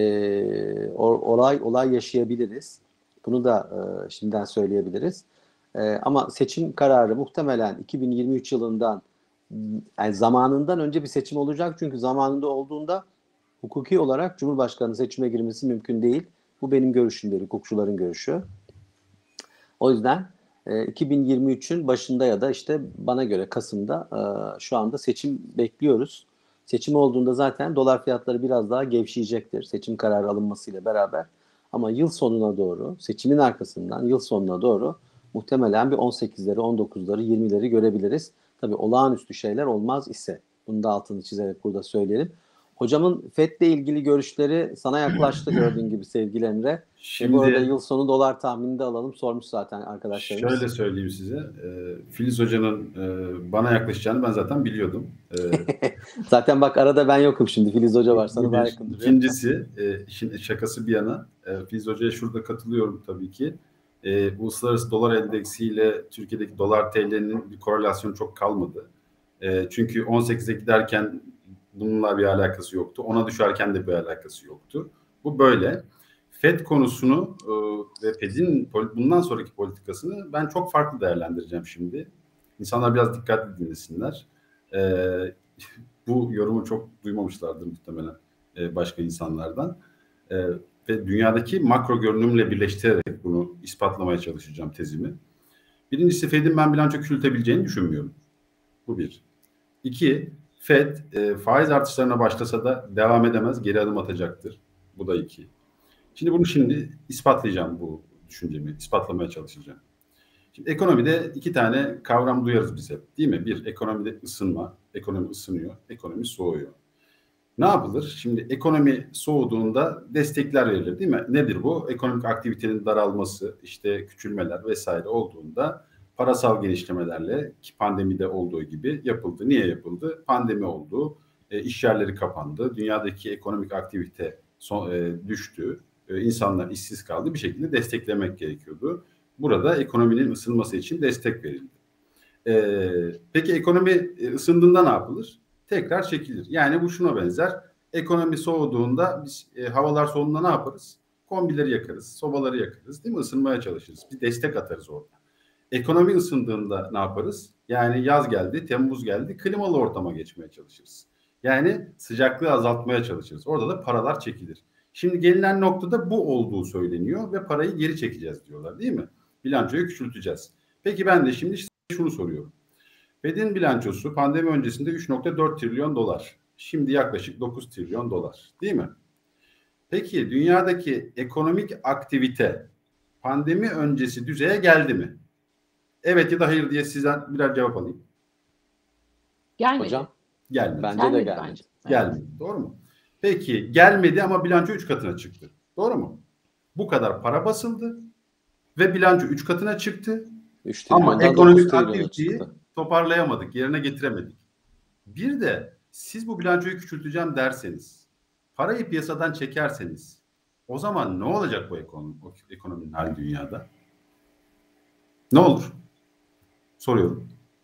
olay yaşayabiliriz. Bunu da şimdiden söyleyebiliriz. Ama seçim kararı muhtemelen 2023 yılından yani zamanından önce bir seçim olacak. Çünkü zamanında olduğunda hukuki olarak Cumhurbaşkanı seçime girmesi mümkün değil. Bu benim görüşüm değil, hukukçuların görüşü. O yüzden 2023'ün başında ya da işte bana göre Kasım'da şu anda seçim bekliyoruz. Seçim olduğunda zaten dolar fiyatları biraz daha gevşeyecektir seçim kararı alınmasıyla beraber. Ama yıl sonuna doğru, seçimin arkasından yıl sonuna doğru muhtemelen bir 18'leri, 19'ları, 20'leri görebiliriz. Tabii olağanüstü şeyler olmaz ise. Bunu da altını çizerek burada söyleyelim. Hocamın FED'le ilgili görüşleri sana yaklaştı gördüğün gibi sevgili Emre. Şimdi, bu arada yıl sonu dolar tahminini de alalım. Sormuş zaten arkadaşlarımız. Şöyle söyleyeyim size. Filiz Hoca'nın bana yaklaşacağını ben zaten biliyordum. Zaten bak arada ben yokum şimdi. Filiz Hoca var. Sana daha yakın duruyor. İkincisi, işin şakası bir yana. Filiz Hoca'ya şurada katılıyorum tabii ki. Uluslararası dolar endeksiyle Türkiye'deki dolar TL'nin bir korelasyonu çok kalmadı. Çünkü 18'e giderken bununla bir alakası yoktu. Ona düşerken de bir alakası yoktu. Bu böyle. FED konusunu ve FED'in bundan sonraki politikasını ben çok farklı değerlendireceğim şimdi. İnsanlar biraz dikkatli dinlesinler. Bu yorumu çok duymamışlardır muhtemelen başka insanlardan. Ve dünyadaki makro görünümle birleştirerek bunu ispatlamaya çalışacağım tezimi. Birincisi, FED'in ben bilanço küçültebileceğini düşünmüyorum. Bu bir. İki, FED faiz artışlarına başlasa da devam edemez, geri adım atacaktır. Bu da iki. Şimdi bunu ispatlayacağım, bu düşüncemi, ispatlamaya çalışacağım. Şimdi ekonomide iki tane kavram duyarız biz hep, değil mi? Bir, ekonomide ısınma, ekonomi ısınıyor, ekonomi soğuyor. Ne yapılır? Şimdi ekonomi soğuduğunda destekler verilir, değil mi? Nedir bu? Ekonomik aktivitenin daralması, işte küçülmeler vesaire olduğunda parasal genişlemelerle, ki pandemide olduğu gibi yapıldı. Niye yapıldı? Pandemi oldu, iş yerleri kapandı, dünyadaki ekonomik aktivite düştü, insanlar işsiz kaldı. Bir şekilde desteklemek gerekiyordu. Burada ekonominin ısınması için destek verildi. Peki ekonomi ısındığında ne yapılır? Tekrar çekilir. Yani bu şuna benzer. Ekonomi soğuduğunda biz havalar soğuduğunda ne yaparız? Kombileri yakarız, sobaları yakarız, değil mi? Isınmaya çalışırız. Bir destek atarız orada. Ekonomi ısındığında ne yaparız? Yani yaz geldi, Temmuz geldi, klimalı ortama geçmeye çalışırız. Yani sıcaklığı azaltmaya çalışırız. Orada da paralar çekilir. Şimdi gelinen noktada bu olduğu söyleniyor ve parayı geri çekeceğiz diyorlar, değil mi? Bilançoyu küçülteceğiz. Peki ben de şimdi şunu soruyorum. FED'in bilançosu pandemi öncesinde 3,4 trilyon dolar. Şimdi yaklaşık 9 trilyon dolar, değil mi? Peki dünyadaki ekonomik aktivite pandemi öncesi düzeye geldi mi? Evet ya da hayır diye sizden birer cevap alayım. Gelmedi. Hocam, Gelmedi. bence de Gelmedi gelmedi. bence. Gelmedi. Doğru mu? Peki gelmedi ama bilanço 3 katına çıktı. Doğru mu? Bu kadar para basıldı ve bilanço 3 katına çıktı. 3 Ama trilyondan 9 ekonomik trilyona aktiviteyi çıktı. toparlayamadık, yerine getiremedik. Bir de siz bu bilançoyu küçülteceğim derseniz, parayı piyasadan çekerseniz, o zaman ne olacak bu ekonominin hali dünyada? Ne olur? Soruyorum.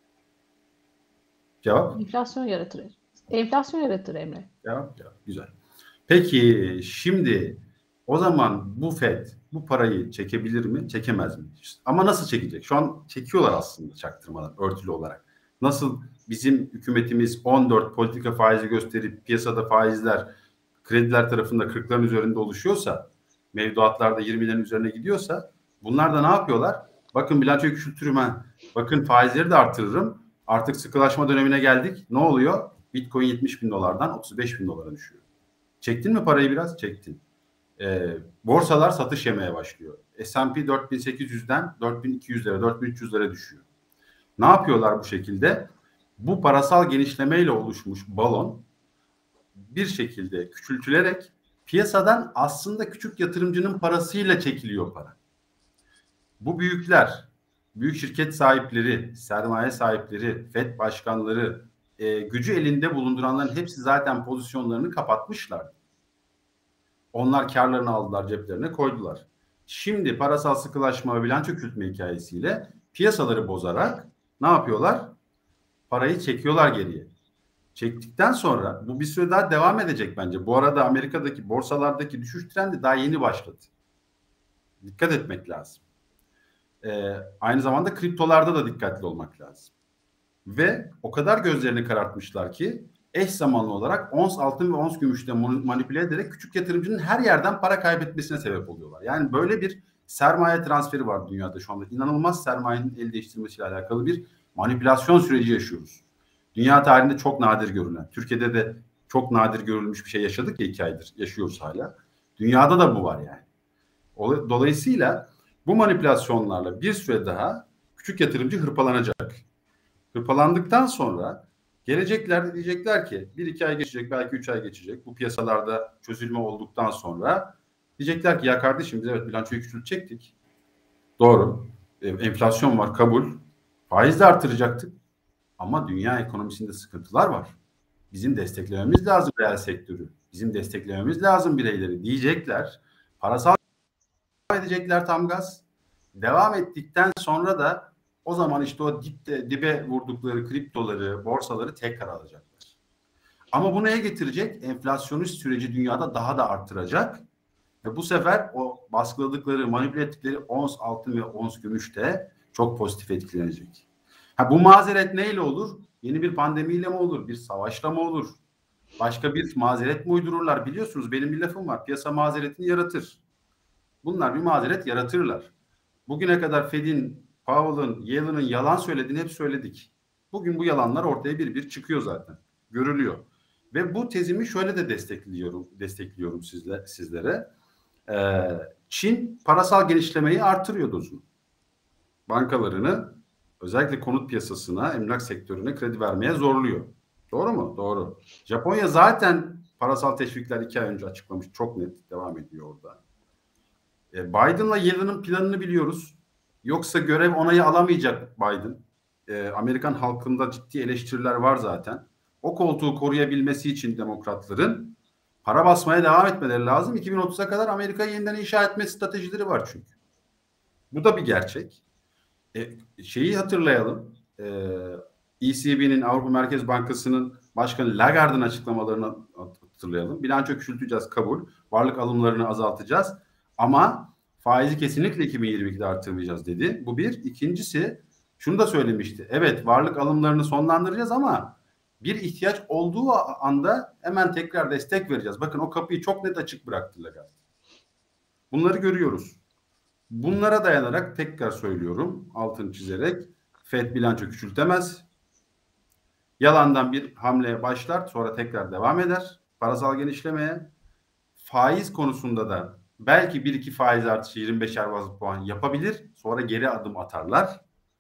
Cevap? Enflasyon yaratır. Enflasyon yaratır Emre. Cevap. Güzel. Peki şimdi o zaman bu FED bu parayı çekebilir mi? Çekemez mi? Ama nasıl çekecek? Şu an çekiyorlar aslında çaktırmadan, örtülü olarak. Nasıl bizim hükümetimiz 14 politika faizi gösterip piyasada faizler krediler tarafında 40'ların üzerinde oluşuyorsa, mevduatlarda 20'lerin üzerine gidiyorsa, bunlar da ne yapıyorlar? Bakın bilançoyu küçültürüm ha. Bakın faizleri de artırırım. Artık sıkılaşma dönemine geldik. Ne oluyor? Bitcoin 70 bin dolardan 35 bin dolara düşüyor. Çektin mi parayı biraz? Çektin. Borsalar satış yemeye başlıyor. S&P 4800'den 4200'lere, 4300'lere düşüyor. Ne yapıyorlar bu şekilde? Bu parasal genişlemeyle oluşmuş balon bir şekilde küçültülerek piyasadan aslında küçük yatırımcının parasıyla çekiliyor para. Bu büyükler, büyük şirket sahipleri, sermaye sahipleri, FED başkanları, gücü elinde bulunduranların hepsi zaten pozisyonlarını kapatmışlar. Onlar karlarını aldılar, ceplerine koydular. Şimdi parasal sıkılaşma ve bilanço küçültme hikayesiyle piyasaları bozarak ne yapıyorlar? Parayı çekiyorlar geriye. Çektikten sonra bu bir süre daha devam edecek bence. Bu arada Amerika'daki borsalardaki düşüş trendi daha yeni başladı. Dikkat etmek lazım. Aynı zamanda kriptolarda da dikkatli olmak lazım. Ve o kadar gözlerini karartmışlar ki eş zamanlı olarak ons altın ve ons gümüşle manipüle ederek küçük yatırımcının her yerden para kaybetmesine sebep oluyorlar. Yani böyle bir sermaye transferi var dünyada şu anda. İnanılmaz sermayenin el değiştirmesiyle alakalı bir manipülasyon süreci yaşıyoruz. Dünya tarihinde çok nadir görülen, Türkiye'de de çok nadir görülmüş bir şey yaşadık ya, 2 aydır yaşıyoruz hala. Dünyada da bu var yani. Dolayısıyla bu manipülasyonlarla bir süre daha küçük yatırımcı hırpalanacak. Hırpalandıktan sonra gelecekler diyecekler ki 1-2 ay geçecek, belki 3 ay geçecek. Bu piyasalarda çözülme olduktan sonra diyecekler ki ya kardeşim biz evet bilançoyu küçültecektik. Doğru. Enflasyon var, kabul. Faiz de artıracaktık. Ama dünya ekonomisinde sıkıntılar var. Bizim desteklememiz lazım reel sektörü. Bizim desteklememiz lazım bireyleri diyecekler. Parasal edecekler tam gaz. Devam ettikten sonra da O zaman işte o dibe vurdukları kriptoları, borsaları tekrar alacaklar. Ama bu neye getirecek? Enflasyonist süreci dünyada daha da arttıracak. Ve bu sefer o baskıladıkları, manipüle ettikleri ons altın ve ons gümüş de çok pozitif etkilenecek. Bu mazeret neyle olur? Yeni bir pandemiyle mi olur? Bir savaşla mı olur? Başka bir mazeret mi uydururlar? Biliyorsunuz benim bir lafım var. Piyasa mazeretini yaratır. Bunlar bir mazeret yaratırlar. Bugüne kadar Fed'in, Powell'ın, Yellen'ın yalan söylediğini hep söyledik. Bugün bu yalanlar ortaya bir çıkıyor zaten. Görülüyor. Ve bu tezimi şöyle de destekliyorum sizlere. Çin parasal genişlemeyi artırıyor dozunu. Bankalarını özellikle konut piyasasına, emlak sektörüne kredi vermeye zorluyor. Doğru mu? Doğru. Japonya zaten parasal teşvikler 2 ay önce açıklamış. Çok net devam ediyor orada. Biden'la Yellen'ın planını biliyoruz. Yoksa görev onayı alamayacak Biden. Amerikan halkında ciddi eleştiriler var zaten. O koltuğu koruyabilmesi için demokratların para basmaya devam etmeleri lazım. 2030'a kadar Amerika'yı yeniden inşa etme stratejileri var çünkü. Bu da bir gerçek. Şeyi hatırlayalım. ECB'nin, Avrupa Merkez Bankası'nın Başkanı Lagarde'ın açıklamalarını hatırlayalım. Bilanço küçülteceğiz, kabul. Varlık alımlarını azaltacağız. Ama faizi kesinlikle 2022'de artırmayacağız dedi. Bu bir. İkincisi şunu da söylemişti. Evet, varlık alımlarını sonlandıracağız ama bir ihtiyaç olduğu anda hemen tekrar destek vereceğiz. Bakın o kapıyı çok net açık bıraktı Lagarde. Bunları görüyoruz. Bunlara dayanarak tekrar söylüyorum, altını çizerek, Fed bilanço küçültemez. Yalandan bir hamleye başlar, sonra tekrar devam eder parasal genişlemeye. Faiz konusunda da belki 1-2 faiz artışı 25'er baz puan yapabilir, sonra geri adım atarlar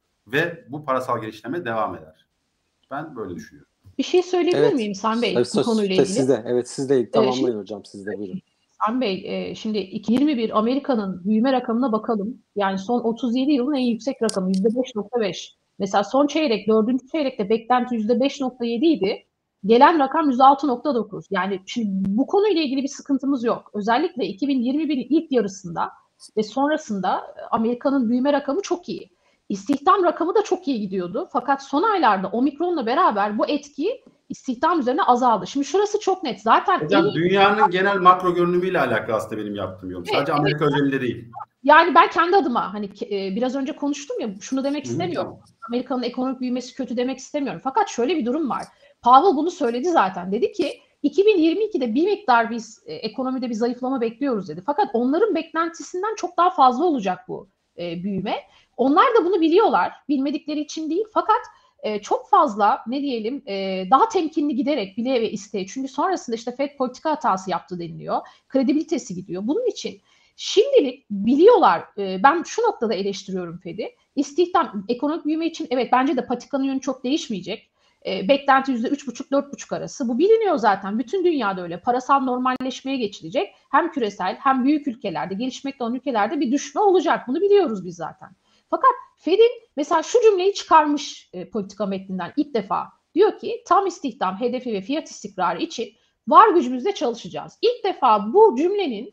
ve bu parasal genişleme devam eder. Ben böyle düşünüyorum. Bir şey söyleyebilir miyim Sami Bey bu konuyla ilgili? Sizde. Evet, siz de tamamlayın hocam, siz de buyurun. Sami Bey, şimdi 2021 Amerika'nın büyüme rakamına bakalım. Yani son 37 yılın en yüksek rakamı %5.5. Mesela son çeyrek, 4. çeyrekte beklenti %5.7 idi. Gelen rakam %6.9. Yani şimdi bu konuyla ilgili bir sıkıntımız yok. Özellikle 2021'in ilk yarısında ve sonrasında Amerika'nın büyüme rakamı çok iyi. İstihdam rakamı da çok iyi gidiyordu. Fakat son aylarda Omikron'la beraber bu etki istihdam üzerine azaldı. Şimdi şurası çok net. Zaten hocam dünyanın genel makro görünümüyle alakalı aslında benim yaptığım yorum. Sadece Amerika özelinde değil. Yani ben kendi adıma hani biraz önce konuştum ya, şunu demek istemiyorum. Tamam. Amerika'nın ekonomik büyümesi kötü demek istemiyorum. Fakat şöyle bir durum var. Powell bunu söyledi zaten. Dedi ki 2022'de bir miktar biz ekonomide bir zayıflama bekliyoruz dedi. Fakat onların beklentisinden çok daha fazla olacak bu büyüme. Onlar da bunu biliyorlar. Bilmedikleri için değil. Fakat çok fazla ne diyelim daha temkinli giderek bile ve isteye. Çünkü sonrasında işte Fed politika hatası yaptı deniliyor. Kredibilitesi gidiyor. Bunun için şimdilik biliyorlar. Ben şu noktada eleştiriyorum Fed'i. İstihdam, ekonomik büyüme için evet bence de patikanın yönü çok değişmeyecek. Beklenti %3,5-4,5 arası. Bu biliniyor zaten. Bütün dünyada öyle. Parasal normalleşmeye geçilecek. Hem küresel hem büyük ülkelerde, gelişmekte olan ülkelerde bir düşme olacak. Bunu biliyoruz biz zaten. Fakat Fed'in mesela şu cümleyi çıkarmış politika metninden ilk defa. Diyor ki tam istihdam hedefi ve fiyat istikrarı için var gücümüzle çalışacağız. İlk defa bu cümlenin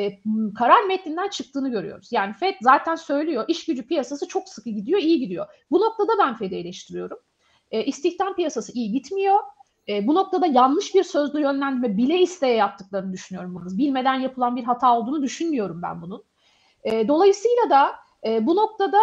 karar metninden çıktığını görüyoruz. Yani Fed zaten söylüyor, iş gücü piyasası çok sıkı gidiyor, iyi gidiyor. Bu noktada ben Fed'i eleştiriyorum. İstihdam piyasası iyi gitmiyor. Bu noktada yanlış bir sözlü yönlendirme bile isteye yaptıklarını düşünüyorum bunu. Bilmeden yapılan bir hata olduğunu düşünmüyorum ben bunun. Dolayısıyla da bu noktada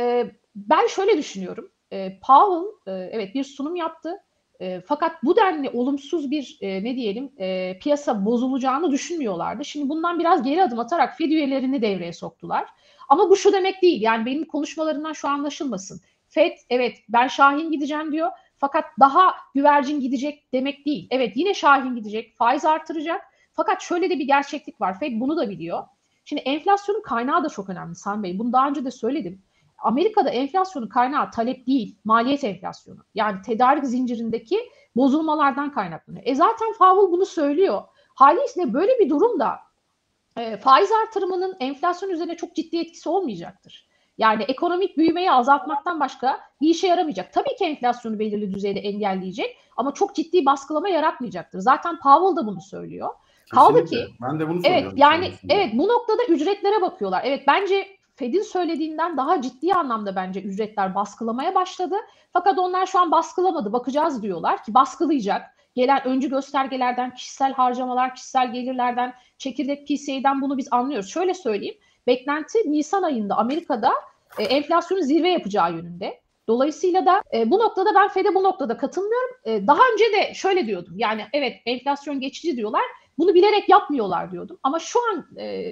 ben şöyle düşünüyorum. Powell evet bir sunum yaptı. Fakat bu denli olumsuz bir ne diyelim piyasa bozulacağını düşünmüyorlardı. Şimdi bundan biraz geri adım atarak Fed üyelerini devreye soktular. Ama bu şu demek değil. Yani benim konuşmalarımdan şu anlaşılmasın. Fed evet ben Şahin gideceğim diyor. Fakat daha güvercin gidecek demek değil. Evet yine Şahin gidecek, faiz artıracak. Fakat şöyle de bir gerçeklik var. Fed bunu da biliyor. Şimdi enflasyonun kaynağı da çok önemli Sami Bey. Bunu daha önce de söyledim. Amerika'da enflasyonun kaynağı talep değil, maliyet enflasyonu. Yani tedarik zincirindeki bozulmalardan kaynaklanıyor. Zaten Powell bunu söylüyor. Haliyle böyle bir durumda faiz artırımının enflasyon üzerine çok ciddi etkisi olmayacaktır. Yani ekonomik büyümeyi azaltmaktan başka bir işe yaramayacak. Tabii ki enflasyonu belirli düzeyde engelleyecek ama çok ciddi baskılama yaratmayacaktır. Zaten Powell da bunu söylüyor. Kaldı ki ben de bunu evet yani evet bu noktada ücretlere bakıyorlar. Evet bence Fed'in söylediğinden daha ciddi anlamda bence ücretler baskılamaya başladı. Fakat onlar şu an baskılamadı, bakacağız diyorlar ki baskılayacak. Gelen öncü göstergelerden, kişisel harcamalar, kişisel gelirlerden, çekirdek PCE'den bunu biz anlıyoruz. Şöyle söyleyeyim, beklenti Nisan ayında Amerika'da enflasyonun zirve yapacağı yönünde. Dolayısıyla da bu noktada ben Fed'e bu noktada katılmıyorum. Daha önce de şöyle diyordum, yani evet enflasyon geçici diyorlar, bunu bilerek yapmıyorlar diyordum. Ama şu an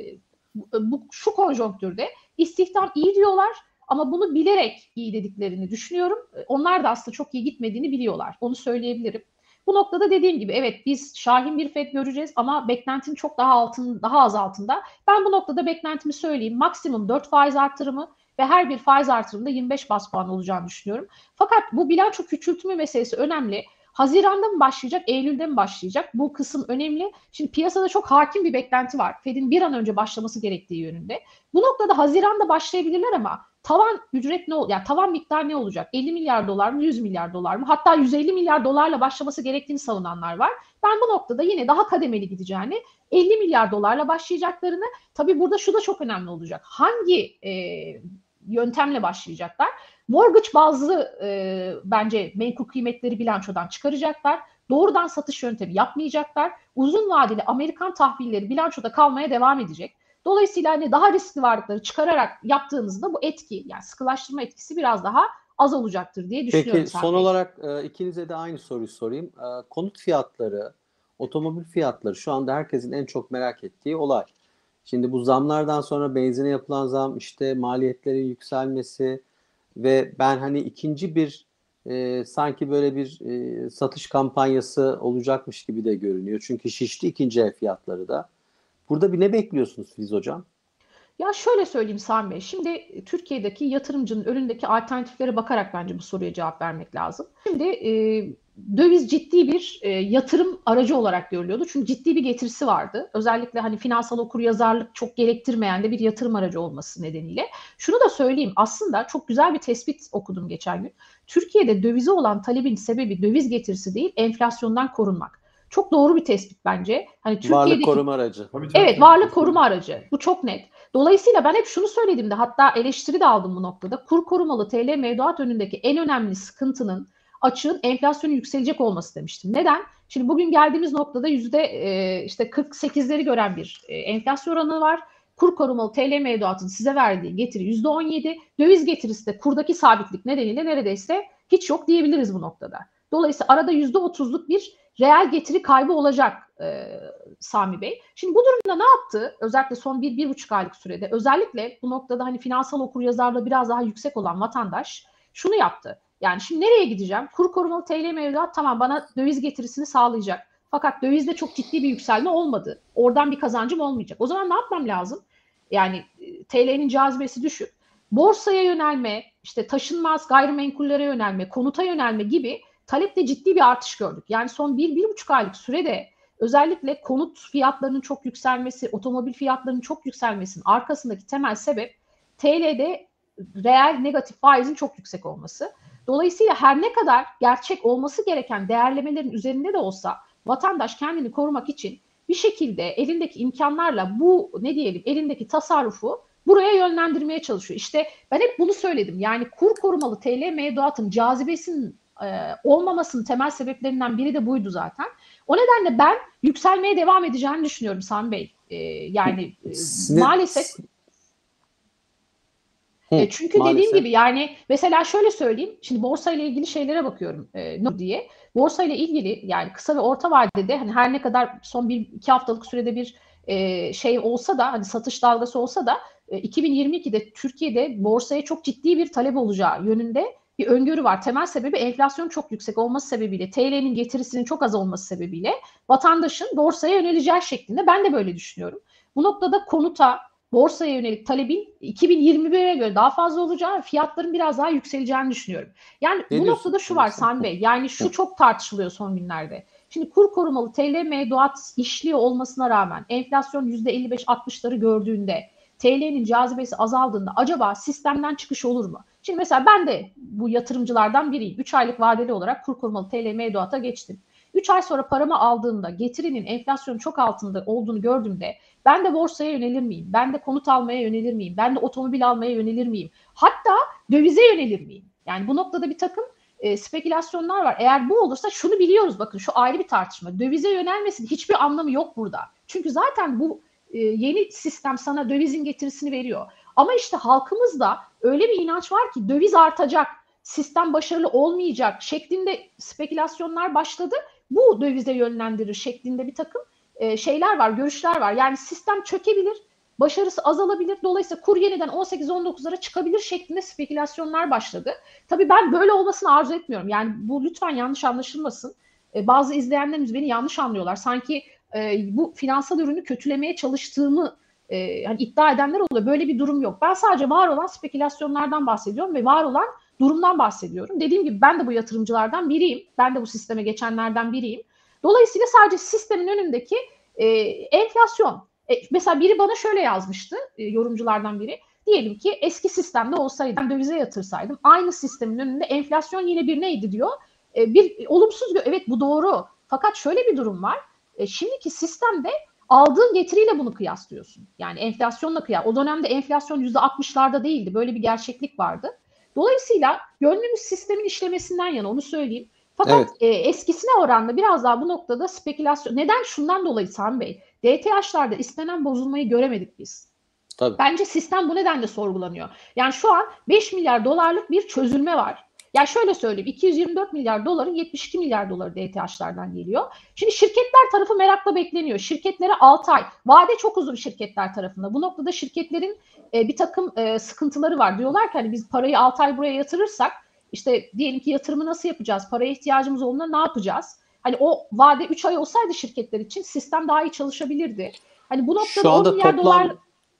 şu konjonktürde istihdam iyi diyorlar ama bunu bilerek iyi dediklerini düşünüyorum. Onlar da aslında çok iyi gitmediğini biliyorlar. Onu söyleyebilirim. Bu noktada dediğim gibi evet biz şahin bir Fed göreceğiz ama beklentinin çok daha az altında. Ben bu noktada beklentimi söyleyeyim. Maksimum 4 faiz artırımı ve her bir faiz artırımında 25 bas puan olacağını düşünüyorum. Fakat bu bilanço küçültme meselesi önemli. Haziran'da mı başlayacak, Eylül'de mi başlayacak? Bu kısım önemli. Şimdi piyasada çok hakim bir beklenti var. Fed'in bir an önce başlaması gerektiği yönünde. Bu noktada Haziran'da başlayabilirler ama tavan ücret ne yani tavan miktar ne olacak? 50 milyar dolar mı, 100 milyar dolar mı? Hatta 150 milyar dolarla başlaması gerektiğini savunanlar var. Ben bu noktada yine daha kademeli gideceğini, 50 milyar dolarla başlayacaklarını, tabii burada şu da çok önemli olacak. Hangi yöntemle başlayacaklar? Mortgage bazlı bence menkul kıymetleri bilançodan çıkaracaklar. Doğrudan satış yöntemi yapmayacaklar. Uzun vadeli Amerikan tahvilleri bilançoda kalmaya devam edecek. Dolayısıyla hani daha riskli varlıkları çıkararak yaptığınızda bu etki, yani sıkılaştırma etkisi biraz daha az olacaktır diye düşünüyorum. Peki son olarak ikinize de aynı soruyu sorayım. Konut fiyatları, otomobil fiyatları şu anda herkesin en çok merak ettiği olay. Şimdi bu zamlardan sonra benzine yapılan zam, işte maliyetlerin yükselmesi ve ben hani ikinci bir sanki böyle bir satış kampanyası olacakmış gibi de görünüyor. Çünkü şişti ikinci el fiyatları da. Burada bir ne bekliyorsunuz Filiz Hocam? Ya şöyle söyleyeyim Sami Bey, şimdi Türkiye'deki yatırımcının önündeki alternatiflere bakarak bence bu soruya cevap vermek lazım. Şimdi döviz ciddi bir yatırım aracı olarak görülüyordu. Çünkü ciddi bir getirisi vardı. Özellikle hani finansal okuryazarlık çok gerektirmeyen de bir yatırım aracı olması nedeniyle. Şunu da söyleyeyim, aslında çok güzel bir tespit okudum geçen gün. Türkiye'de dövize olan talebin sebebi döviz getirisi değil, enflasyondan korunmak. Çok doğru bir tespit bence. Hani Varlık koruma aracı. Evet, varlık koruma aracı. Bu çok net. Dolayısıyla ben hep şunu söyledim de, hatta eleştiri de aldım bu noktada. Kur korumalı TL mevduat önündeki en önemli sıkıntının, açığın enflasyonun yükselecek olması demiştim. Neden? Şimdi bugün geldiğimiz noktada işte 48'leri gören bir enflasyon oranı var. Kur korumalı TL mevduatın size verdiği getiri %17. Döviz getirisi de kurdaki sabitlik nedeniyle neredeyse hiç yok diyebiliriz bu noktada. Dolayısıyla arada %30'luk bir reel getiri kaybı olacak Sami Bey. Şimdi bu durumda ne yaptı? Özellikle son 1-1,5 aylık sürede, özellikle bu noktada hani finansal okuryazarlığı biraz daha yüksek olan vatandaş şunu yaptı. Yani şimdi nereye gideceğim? Kur korumalı TL mevduat tamam bana döviz getirisini sağlayacak. Fakat dövizde çok ciddi bir yükselme olmadı. Oradan bir kazancım olmayacak. O zaman ne yapmam lazım? Yani TL'nin cazibesi düşük. Borsaya yönelme, işte taşınmaz gayrimenkullere yönelme, konuta yönelme gibi talepte ciddi bir artış gördük. Yani son 1-1,5 aylık sürede özellikle konut fiyatlarının çok yükselmesi, otomobil fiyatlarının çok yükselmesinin arkasındaki temel sebep TL'de reel negatif faizin çok yüksek olması. Dolayısıyla her ne kadar gerçek olması gereken değerlemelerin üzerinde de olsa vatandaş kendini korumak için bir şekilde elindeki imkanlarla bu elindeki tasarrufu buraya yönlendirmeye çalışıyor. İşte ben hep bunu söyledim. Yani kur korumalı TL mevduatın cazibesinin olmamasının temel sebeplerinden biri de buydu zaten. O nedenle ben yükselmeye devam edeceğini düşünüyorum Sami Bey. Yani maalesef. Çünkü maalesef. Dediğim gibi yani mesela şöyle söyleyeyim. Şimdi borsa ile ilgili şeylere bakıyorum diye. Borsa ile ilgili yani kısa ve orta vadede hani her ne kadar son 1-2 haftalık sürede bir şey olsa da, hani satış dalgası olsa da 2022'de Türkiye'de borsaya çok ciddi bir talep olacağı yönünde bir öngörü var. Temel sebebi enflasyon çok yüksek olması sebebiyle, TL'nin getirisinin çok az olması sebebiyle vatandaşın borsaya yöneleceği şeklinde, ben de böyle düşünüyorum. Bu noktada konuta, borsaya yönelik talebin 2021'e göre daha fazla olacağı, fiyatların biraz daha yükseleceğini düşünüyorum. Yani bu noktada şu var Sami Bey, yani şu çok tartışılıyor son günlerde. Şimdi kur korumalı TL mevduat işliyor olmasına rağmen enflasyon %55-60'ları gördüğünde, TL'nin cazibesi azaldığında acaba sistemden çıkış olur mu? Şimdi mesela ben de bu yatırımcılardan biriyim. 3 aylık vadeli olarak kur korumalı TL mevduata geçtim. 3 ay sonra paramı aldığımda getirinin enflasyonun çok altında olduğunu gördüğümde ben de borsaya yönelir miyim? Ben de konut almaya yönelir miyim? Ben de otomobil almaya yönelir miyim? Hatta dövize yönelir miyim? Yani bu noktada bir takım spekülasyonlar var. Eğer bu olursa şunu biliyoruz, bakın şu ayrı bir tartışma. Dövize yönelmesinin hiçbir anlamı yok burada. Çünkü zaten bu yeni sistem sana dövizin getirisini veriyor. Ama işte halkımızda öyle bir inanç var ki döviz artacak, sistem başarılı olmayacak şeklinde spekülasyonlar başladı. Bu dövize yönlendirir şeklinde bir takım şeyler var, görüşler var. Yani sistem çökebilir, başarısı azalabilir. Dolayısıyla kur yeniden 18-19'lara çıkabilir şeklinde spekülasyonlar başladı. Tabii ben böyle olmasını arzu etmiyorum. Yani bu lütfen yanlış anlaşılmasın. Bazı izleyenlerimiz beni yanlış anlıyorlar. Sanki bu finansal ürünü kötülemeye çalıştığımı hani iddia edenler oluyor. Böyle bir durum yok. Ben sadece var olan spekülasyonlardan bahsediyorum ve var olan durumdan bahsediyorum. Dediğim gibi ben de bu yatırımcılardan biriyim. Ben de bu sisteme geçenlerden biriyim. Dolayısıyla sadece sistemin önündeki enflasyon. Mesela biri bana şöyle yazmıştı, yorumculardan biri. Diyelim ki eski sistemde olsaydı, ben dövize yatırsaydım, aynı sistemin önünde enflasyon yine bir neydi diyor. Bir olumsuz, evet bu doğru. Fakat şöyle bir durum var. Şimdiki sistemde aldığın getiriyle bunu kıyaslıyorsun. Yani enflasyonla kıyas. O dönemde enflasyon %60'larda değildi. Böyle bir gerçeklik vardı. Dolayısıyla gönlümüz sistemin işlemesinden yana, onu söyleyeyim. Fakat eskisine oranla biraz daha bu noktada spekülasyon. Neden? Şundan dolayı Sami Bey. DTH'larda istenen bozulmayı göremedik biz. Tabii. Bence sistem bu nedenle sorgulanıyor. Yani şu an 5 milyar dolarlık bir çözülme var. Ya şöyle söyleyeyim, 224 milyar doların 72 milyar doları DTH'lardan geliyor. Şimdi şirketler tarafı merakla bekleniyor. Şirketlere 6 ay. Vade çok uzun şirketler tarafında. Bu noktada şirketlerin bir takım sıkıntıları var. Diyorlar ki hani biz parayı 6 ay buraya yatırırsak işte diyelim ki yatırımı nasıl yapacağız? Paraya ihtiyacımız olduğunda ne yapacağız? Hani o vade 3 ay olsaydı şirketler için sistem daha iyi çalışabilirdi. Hani bu noktada 10 milyar dolar...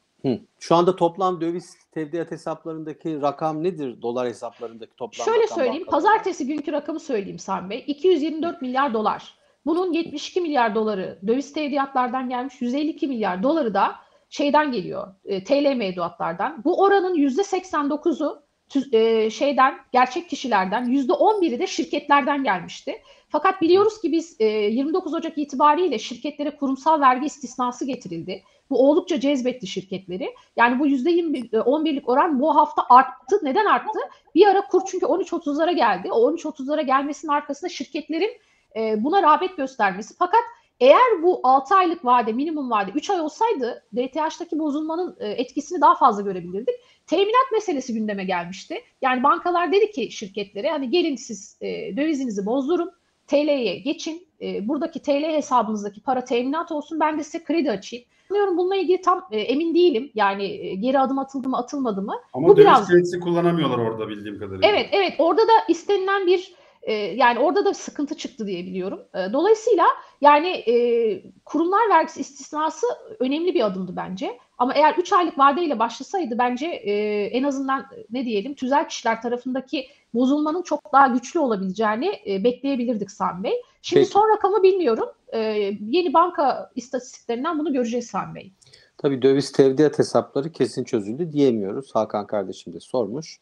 Şu anda toplam döviz tevdiat hesaplarındaki rakam nedir? Dolar hesaplarındaki toplam şöyle rakam. Söyleyeyim, pazartesi günkü rakamı söyleyeyim Sami Bey. 224 milyar dolar. Bunun 72 milyar doları döviz tevdiatlardan gelmiş, 152 milyar doları da şeyden geliyor, TL mevduatlardan. Bu oranın %89'u gerçek kişilerden, %11'i de şirketlerden gelmişti. Fakat biliyoruz ki biz 29 Ocak itibariyle şirketlere kurumsal vergi istisnası getirildi. Bu oldukça cezbetti şirketleri. Yani bu %11'lik oran bu hafta arttı. Neden arttı? Bir ara kur çünkü 13.30'lara geldi. O 13.30'lara gelmesinin arkasında şirketlerin buna rağbet göstermesi. Fakat eğer bu 6 aylık vade, minimum vade 3 ay olsaydı DTH'daki bozulmanın etkisini daha fazla görebilirdik. Teminat meselesi gündeme gelmişti. Yani bankalar dedi ki şirketlere hani gelin siz dövizinizi bozdurun, TL'ye geçin. Buradaki TL hesabınızdaki para teminat olsun. Ben de size kredi açayım. Bilmiyorum, bununla ilgili tam emin değilim. Yani geri adım atıldı mı atılmadı mı? Ama bu döviz biraz kredisi kullanamıyorlar orada bildiğim kadarıyla. Evet orada da istenilen bir yani orada da sıkıntı çıktı diye biliyorum. Dolayısıyla yani kurumlar vergisi istisnası önemli bir adımdı bence. Ama eğer 3 aylık vadeyle başlasaydı bence en azından ne diyelim tüzel kişiler tarafındaki bozulmanın çok daha güçlü olabileceğini bekleyebilirdik Sami Bey. Şimdi Peki. son rakamı bilmiyorum. Yeni banka istatistiklerinden bunu göreceğiz Sami Bey. Tabii döviz tevdiat hesapları kesin çözüldü diyemiyoruz. Hakan kardeşim de sormuş.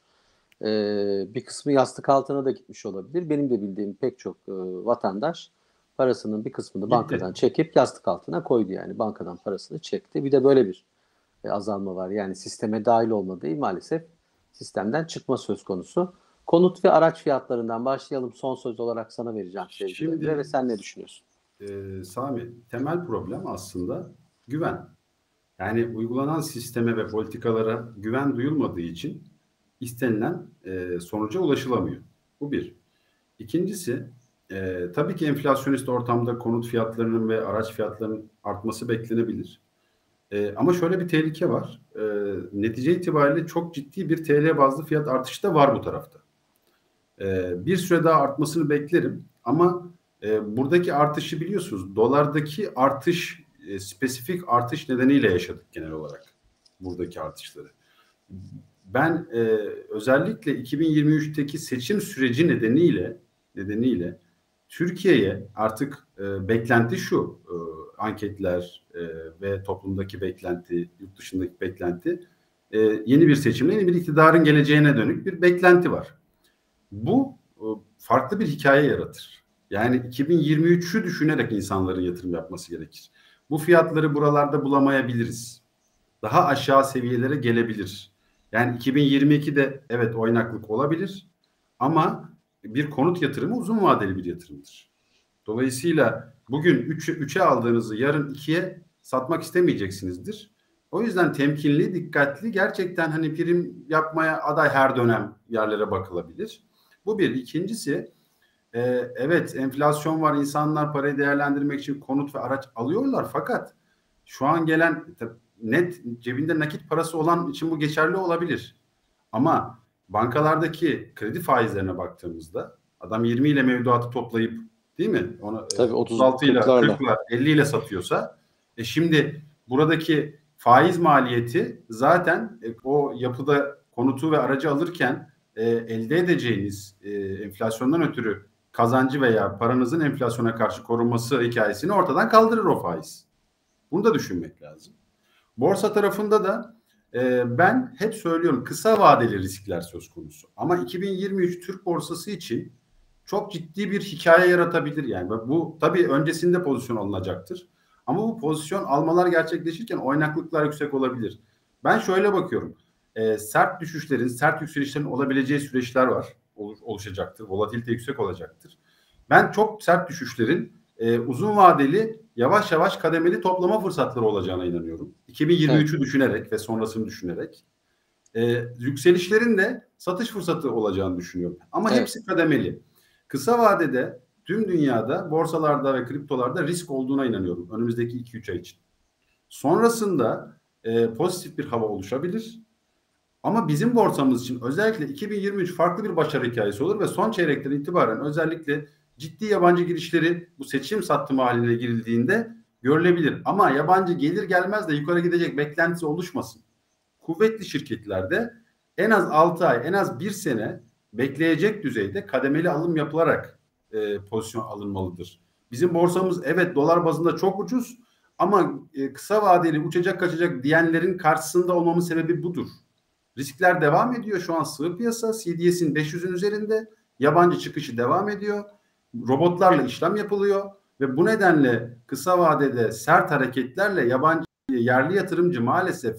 Bir kısmı yastık altına da gitmiş olabilir. Benim de bildiğim pek çok vatandaş parasının bir kısmını bankadan çekip yastık altına koydu, yani bankadan parasını çekti. Bir de böyle bir azalma var. Yani sisteme dahil olma değil, maalesef sistemden çıkma söz konusu. Konut ve araç fiyatlarından başlayalım. Son söz olarak sana vereceğim sevgili ve sen ne düşünüyorsun? Sami, temel problem aslında güven. Yani uygulanan sisteme ve politikalara güven duyulmadığı için istenilen sonuca ulaşılamıyor. Bu bir. İkincisi, tabii ki enflasyonist ortamda konut fiyatlarının ve araç fiyatlarının artması beklenebilir. Ama şöyle bir tehlike var. Netice itibariyle çok ciddi bir TL bazlı fiyat artışı da var bu tarafta. Bir süre daha artmasını beklerim. Ama buradaki artışı biliyorsunuz. Dolardaki artış, spesifik artış nedeniyle yaşadık genel olarak buradaki artışları. Ben özellikle 2023'teki seçim süreci nedeniyle Türkiye'ye artık beklenti şu, anketler ve toplumdaki beklenti, yurt dışındaki beklenti, yeni bir seçimle yeni bir iktidarın geleceğine dönük bir beklenti var. Bu farklı bir hikaye yaratır. Yani 2023'ü düşünerek insanların yatırım yapması gerekir. Bu fiyatları buralarda bulamayabiliriz. Daha aşağı seviyelere gelebilir. Yani 2022'de evet oynaklık olabilir ama bir konut yatırımı uzun vadeli bir yatırımdır. Dolayısıyla bugün 3'e aldığınızı yarın 2'ye satmak istemeyeceksinizdir. O yüzden temkinli, dikkatli, gerçekten hani prim yapmaya aday her dönem yerlere bakılabilir. Bu bir. İkincisi, evet enflasyon var, insanlar parayı değerlendirmek için konut ve araç alıyorlar, fakat şu an gelen net cebinde nakit parası olan için bu geçerli olabilir. Ama bankalardaki kredi faizlerine baktığımızda adam 20 ile mevduatı toplayıp, değil mi? Onu Tabii 36 ile 40 ile 50 ile satıyorsa şimdi buradaki faiz maliyeti zaten o yapıda konutu ve aracı alırken elde edeceğiniz enflasyondan ötürü kazancı veya paranızın enflasyona karşı korunması hikayesini ortadan kaldırır o faiz. Bunu da düşünmek lazım. Borsa tarafında da ben hep söylüyorum, kısa vadeli riskler söz konusu. Ama 2023 Türk borsası için çok ciddi bir hikaye yaratabilir yani. Bu tabii öncesinde pozisyon alınacaktır. Ama bu pozisyon almalar gerçekleşirken oynaklıklar yüksek olabilir. Ben şöyle bakıyorum. Sert düşüşlerin, sert yükselişlerin olabileceği süreçler var. Oluşacaktır. Volatilite yüksek olacaktır. Ben çok sert düşüşlerin uzun vadeli, yavaş yavaş kademeli toplama fırsatları olacağına inanıyorum. 2023'ü düşünerek ve sonrasını düşünerek. Yükselişlerin de satış fırsatı olacağını düşünüyorum. Ama hepsi kademeli. Kısa vadede tüm dünyada borsalarda ve kriptolarda risk olduğuna inanıyorum önümüzdeki 2-3 ay için. Sonrasında pozitif bir hava oluşabilir. Ama bizim borsamız için özellikle 2023 farklı bir başarı hikayesi olur ve son çeyrekten itibaren özellikle ciddi yabancı girişleri bu seçim sattımı haline girildiğinde görülebilir. Ama yabancı gelir gelmez de yukarı gidecek beklentisi oluşmasın. Kuvvetli şirketlerde en az 6 ay, en az 1 sene bekleyecek düzeyde kademeli alım yapılarak pozisyon alınmalıdır. Bizim borsamız evet dolar bazında çok ucuz ama kısa vadeli uçacak kaçacak diyenlerin karşısında olmamın sebebi budur. Riskler devam ediyor. Şu an sığ piyasa. CDS'in 500'ün üzerinde. Yabancı çıkışı devam ediyor. Robotlarla işlem yapılıyor. Ve bu nedenle kısa vadede sert hareketlerle yabancı yerli yatırımcı maalesef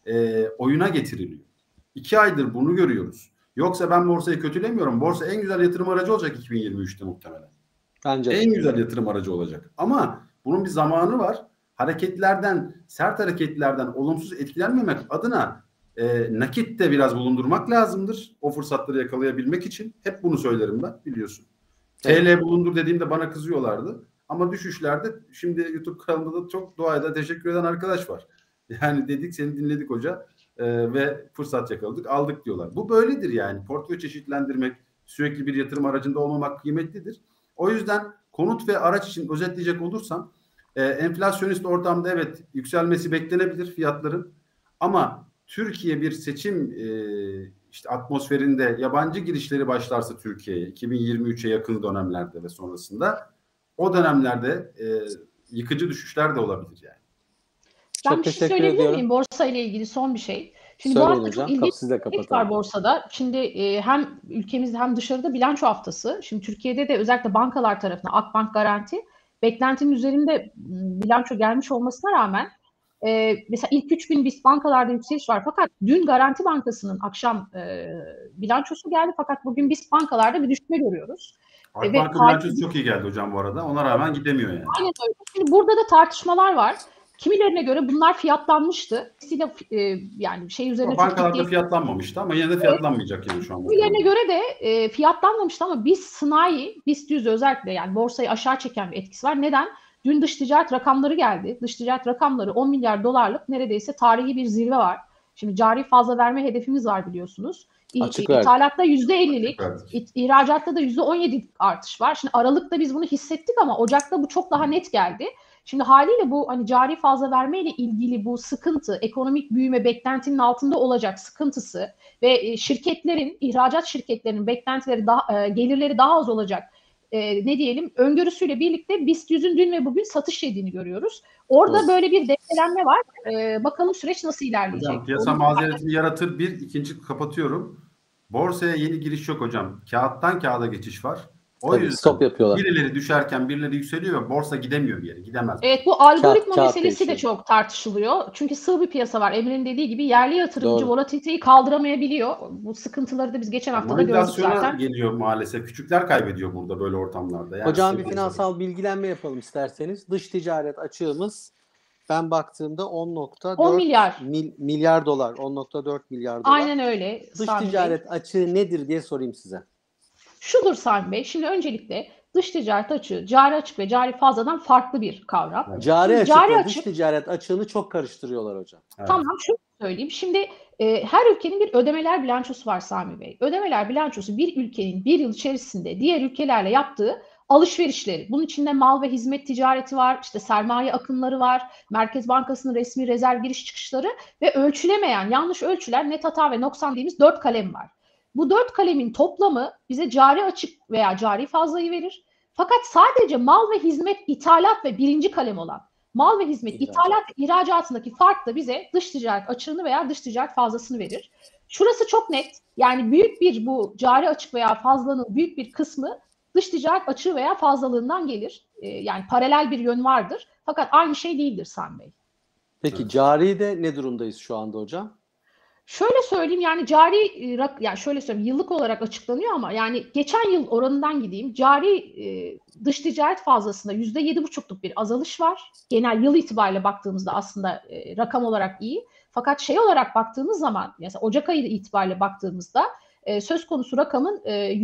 oyuna getiriliyor. 2 aydır bunu görüyoruz. Yoksa ben borsayı kötülemiyorum. Borsa en güzel yatırım aracı olacak 2023'te muhtemelen. Bence en güzel yatırım aracı olacak. Ama bunun bir zamanı var. Hareketlerden, sert hareketlerden olumsuz etkilenmemek adına nakit de biraz bulundurmak lazımdır. O fırsatları yakalayabilmek için. Hep bunu söylerim ben, biliyorsun. TL bulundur dediğimde bana kızıyorlardı. Ama düşüşlerde şimdi YouTube kanalında da çok duayla teşekkür eden arkadaş var. Yani dedik seni dinledik hoca ve fırsat yakaladık aldık diyorlar. Bu böyledir yani. Portföy çeşitlendirmek, sürekli bir yatırım aracında olmamak kıymetlidir. O yüzden konut ve araç için özetleyecek olursam enflasyonist ortamda evet yükselmesi beklenebilir fiyatların. Ama Türkiye bir seçim işte atmosferinde yabancı girişleri başlarsa Türkiye'ye 2023'e yakın dönemlerde ve sonrasında o dönemlerde yıkıcı düşüşler de olabilir yani. Ben çok bir şey teşekkür söyleyebilir ediyorum. miyim borsa ile ilgili son bir şey? Şimdi Söyleyin bu hafta hocam. çok ilginç Siz de bir şey var kapatalım. borsada. Şimdi hem ülkemizde hem dışarıda bilanço haftası. Şimdi Türkiye'de de özellikle bankalar tarafına Akbank Garanti beklentinin üzerinde bilanço gelmiş olmasına rağmen mesela ilk 3 gün BIST bankalarda yükseliş var. Fakat dün Garanti Bankası'nın akşam bilançosu geldi. Fakat bugün BIST bankalarda bir düşme görüyoruz. Akbank'ın bilançosu çok iyi geldi hocam bu arada. Ona rağmen gidemiyor yani. Aynen öyle. Şimdi burada da tartışmalar var. Kimilerine göre bunlar fiyatlanmıştı. Yani şey üzerine bankalarda ciddi fiyatlanmamıştı ama yine de fiyatlanmayacak yani şu an. kimilerine göre de fiyatlanmamıştı ama BIST 100 özellikle yani borsayı aşağı çeken bir etkisi var. Neden? Dün dış ticaret rakamları geldi. Dış ticaret rakamları 10 milyar dolarlık neredeyse tarihi bir zirve var. Şimdi cari fazla verme hedefimiz var biliyorsunuz. İthalatta %50'lik, ihracatta da %17'lik artış var. Şimdi Aralık'ta biz bunu hissettik ama Ocak'ta bu çok daha net geldi. Şimdi haliyle bu hani cari fazla verme ile ilgili bu sıkıntı, ekonomik büyüme beklentinin altında olacak sıkıntısı ve şirketlerin, ihracat şirketlerinin beklentileri daha, gelirleri daha az olacak ne diyelim öngörüsüyle birlikte BIST 100'ün dün ve bugün satış yediğini görüyoruz. Orada böyle bir dengelenme var. Bakalım süreç nasıl ilerleyecek? Hocam, piyasa mazeretini yaratır bir, ikinci kapatıyorum. Borsaya yeni giriş yok hocam. Kağıttan kağıda geçiş var. O Tabii, yüzden stop yapıyorlar. birileri düşerken birileri yükseliyor ve borsa gidemiyor bir yere. Gidemez. Evet, bu algoritma Kağıt meselesi de değişiyor. çok tartışılıyor. Çünkü sığ bir piyasa var. Emre'nin dediği gibi yerli yatırımcı Doğru. volatiliteyi kaldıramayabiliyor. Bu sıkıntıları da biz geçen hafta da gördük Manipülasyona zaten. geliyor maalesef. Küçükler kaybediyor burada böyle ortamlarda. Yani Hocam bir sevgili finansal bilgilenme yapalım isterseniz. Dış ticaret açığımız ben baktığımda 10.4 10 milyar. milyar dolar. 10.4 milyar dolar. Aynen öyle Dış Sami Bey. ticaret açığı nedir diye sorayım size. Şudur Sami Bey. Şimdi öncelikle dış ticaret açığı, cari açık ve cari fazladan farklı bir kavram. Evet. Cari Şimdi açıkla cari dış açık- ticaret açığını çok karıştırıyorlar hocam. Evet. Tamam, şunu söyleyeyim. Şimdi her ülkenin bir ödemeler bilançosu var Sami Bey. Ödemeler bilançosu bir ülkenin bir yıl içerisinde diğer ülkelerle yaptığı alışverişleri. Bunun içinde mal ve hizmet ticareti var, işte sermaye akımları var, Merkez Bankası'nın resmi rezerv giriş çıkışları ve ölçülemeyen yanlış ölçüler, net hata ve noksan dediğimiz 4 kalem var. Bu 4 kalemin toplamı bize cari açık veya cari fazlayı verir. Fakat sadece mal ve hizmet ithalat ve birinci kalem olan mal ve hizmet ithalat ve ihracatındaki fark da bize dış ticaret açığını veya dış ticaret fazlasını verir. Şurası çok net. Yani büyük bir bu cari açık veya fazlanın büyük bir kısmı dış ticaret açığı veya fazlalığından gelir. Yani paralel bir yön vardır. Fakat aynı şey değildir Sami Bey. Peki Evet. cari'de ne durumdayız şu anda hocam? Şöyle söyleyeyim, yani cari yani şöyle söyleyeyim, yıllık olarak açıklanıyor ama yani geçen yıl oranından gideyim. Cari dış ticaret fazlasında %7,5'luk bir azalış var. Genel yıl itibariyle baktığımızda aslında rakam olarak iyi. Fakat şey olarak baktığımız zaman, mesela Ocak ayı itibariyle baktığımızda söz konusu rakamın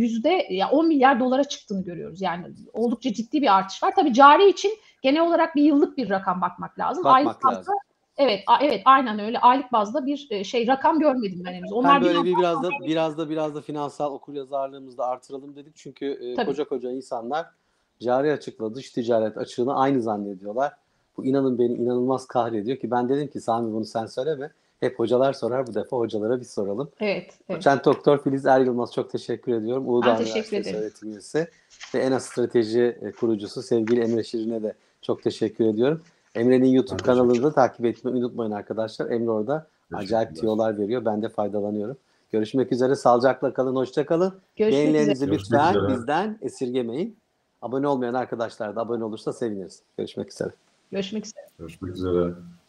%10 milyar dolara çıktığını görüyoruz. Yani oldukça ciddi bir artış var. Tabii cari için genel olarak bir yıllık bir rakam bakmak lazım. Bakmak lazım. Evet, evet, aynen öyle. Aylık bazda bir rakam görmedim ben henüz. Onlar Ben böyle biraz da finansal okuryazarlığımızı da artıralım dedik. Çünkü Tabii. koca insanlar cari açıkla dış ticaret açığını aynı zannediyorlar. Bu inanın beni inanılmaz kahrediyor ki ben dedim ki Sami bunu sen söyleme. Hep hocalar sorar, bu defa hocalara biz soralım. Evet. Doçent Doktor Filiz Eryılmaz, çok teşekkür ediyorum. Uludağ teşekkür Üniversitesi ederim. öğretim üyesi ve ENA Strateji kurucusu sevgili Emre Şirin'e de çok teşekkür ediyorum. Emre'nin YouTube Ben kanalını teşekkür da takip etmeyi unutmayın arkadaşlar. Emre orada acayip Teşekkürler. tiyolar veriyor. Ben de faydalanıyorum. Görüşmek üzere. Sağlıcakla kalın. Hoşça kalın. Görüşmek Beğenilerinizi üzere. Görüşmek lütfen üzere. bizden esirgemeyin. Abone olmayan arkadaşlar da abone olursa seviniriz. Görüşmek üzere. Görüşmek üzere. Görüşmek üzere.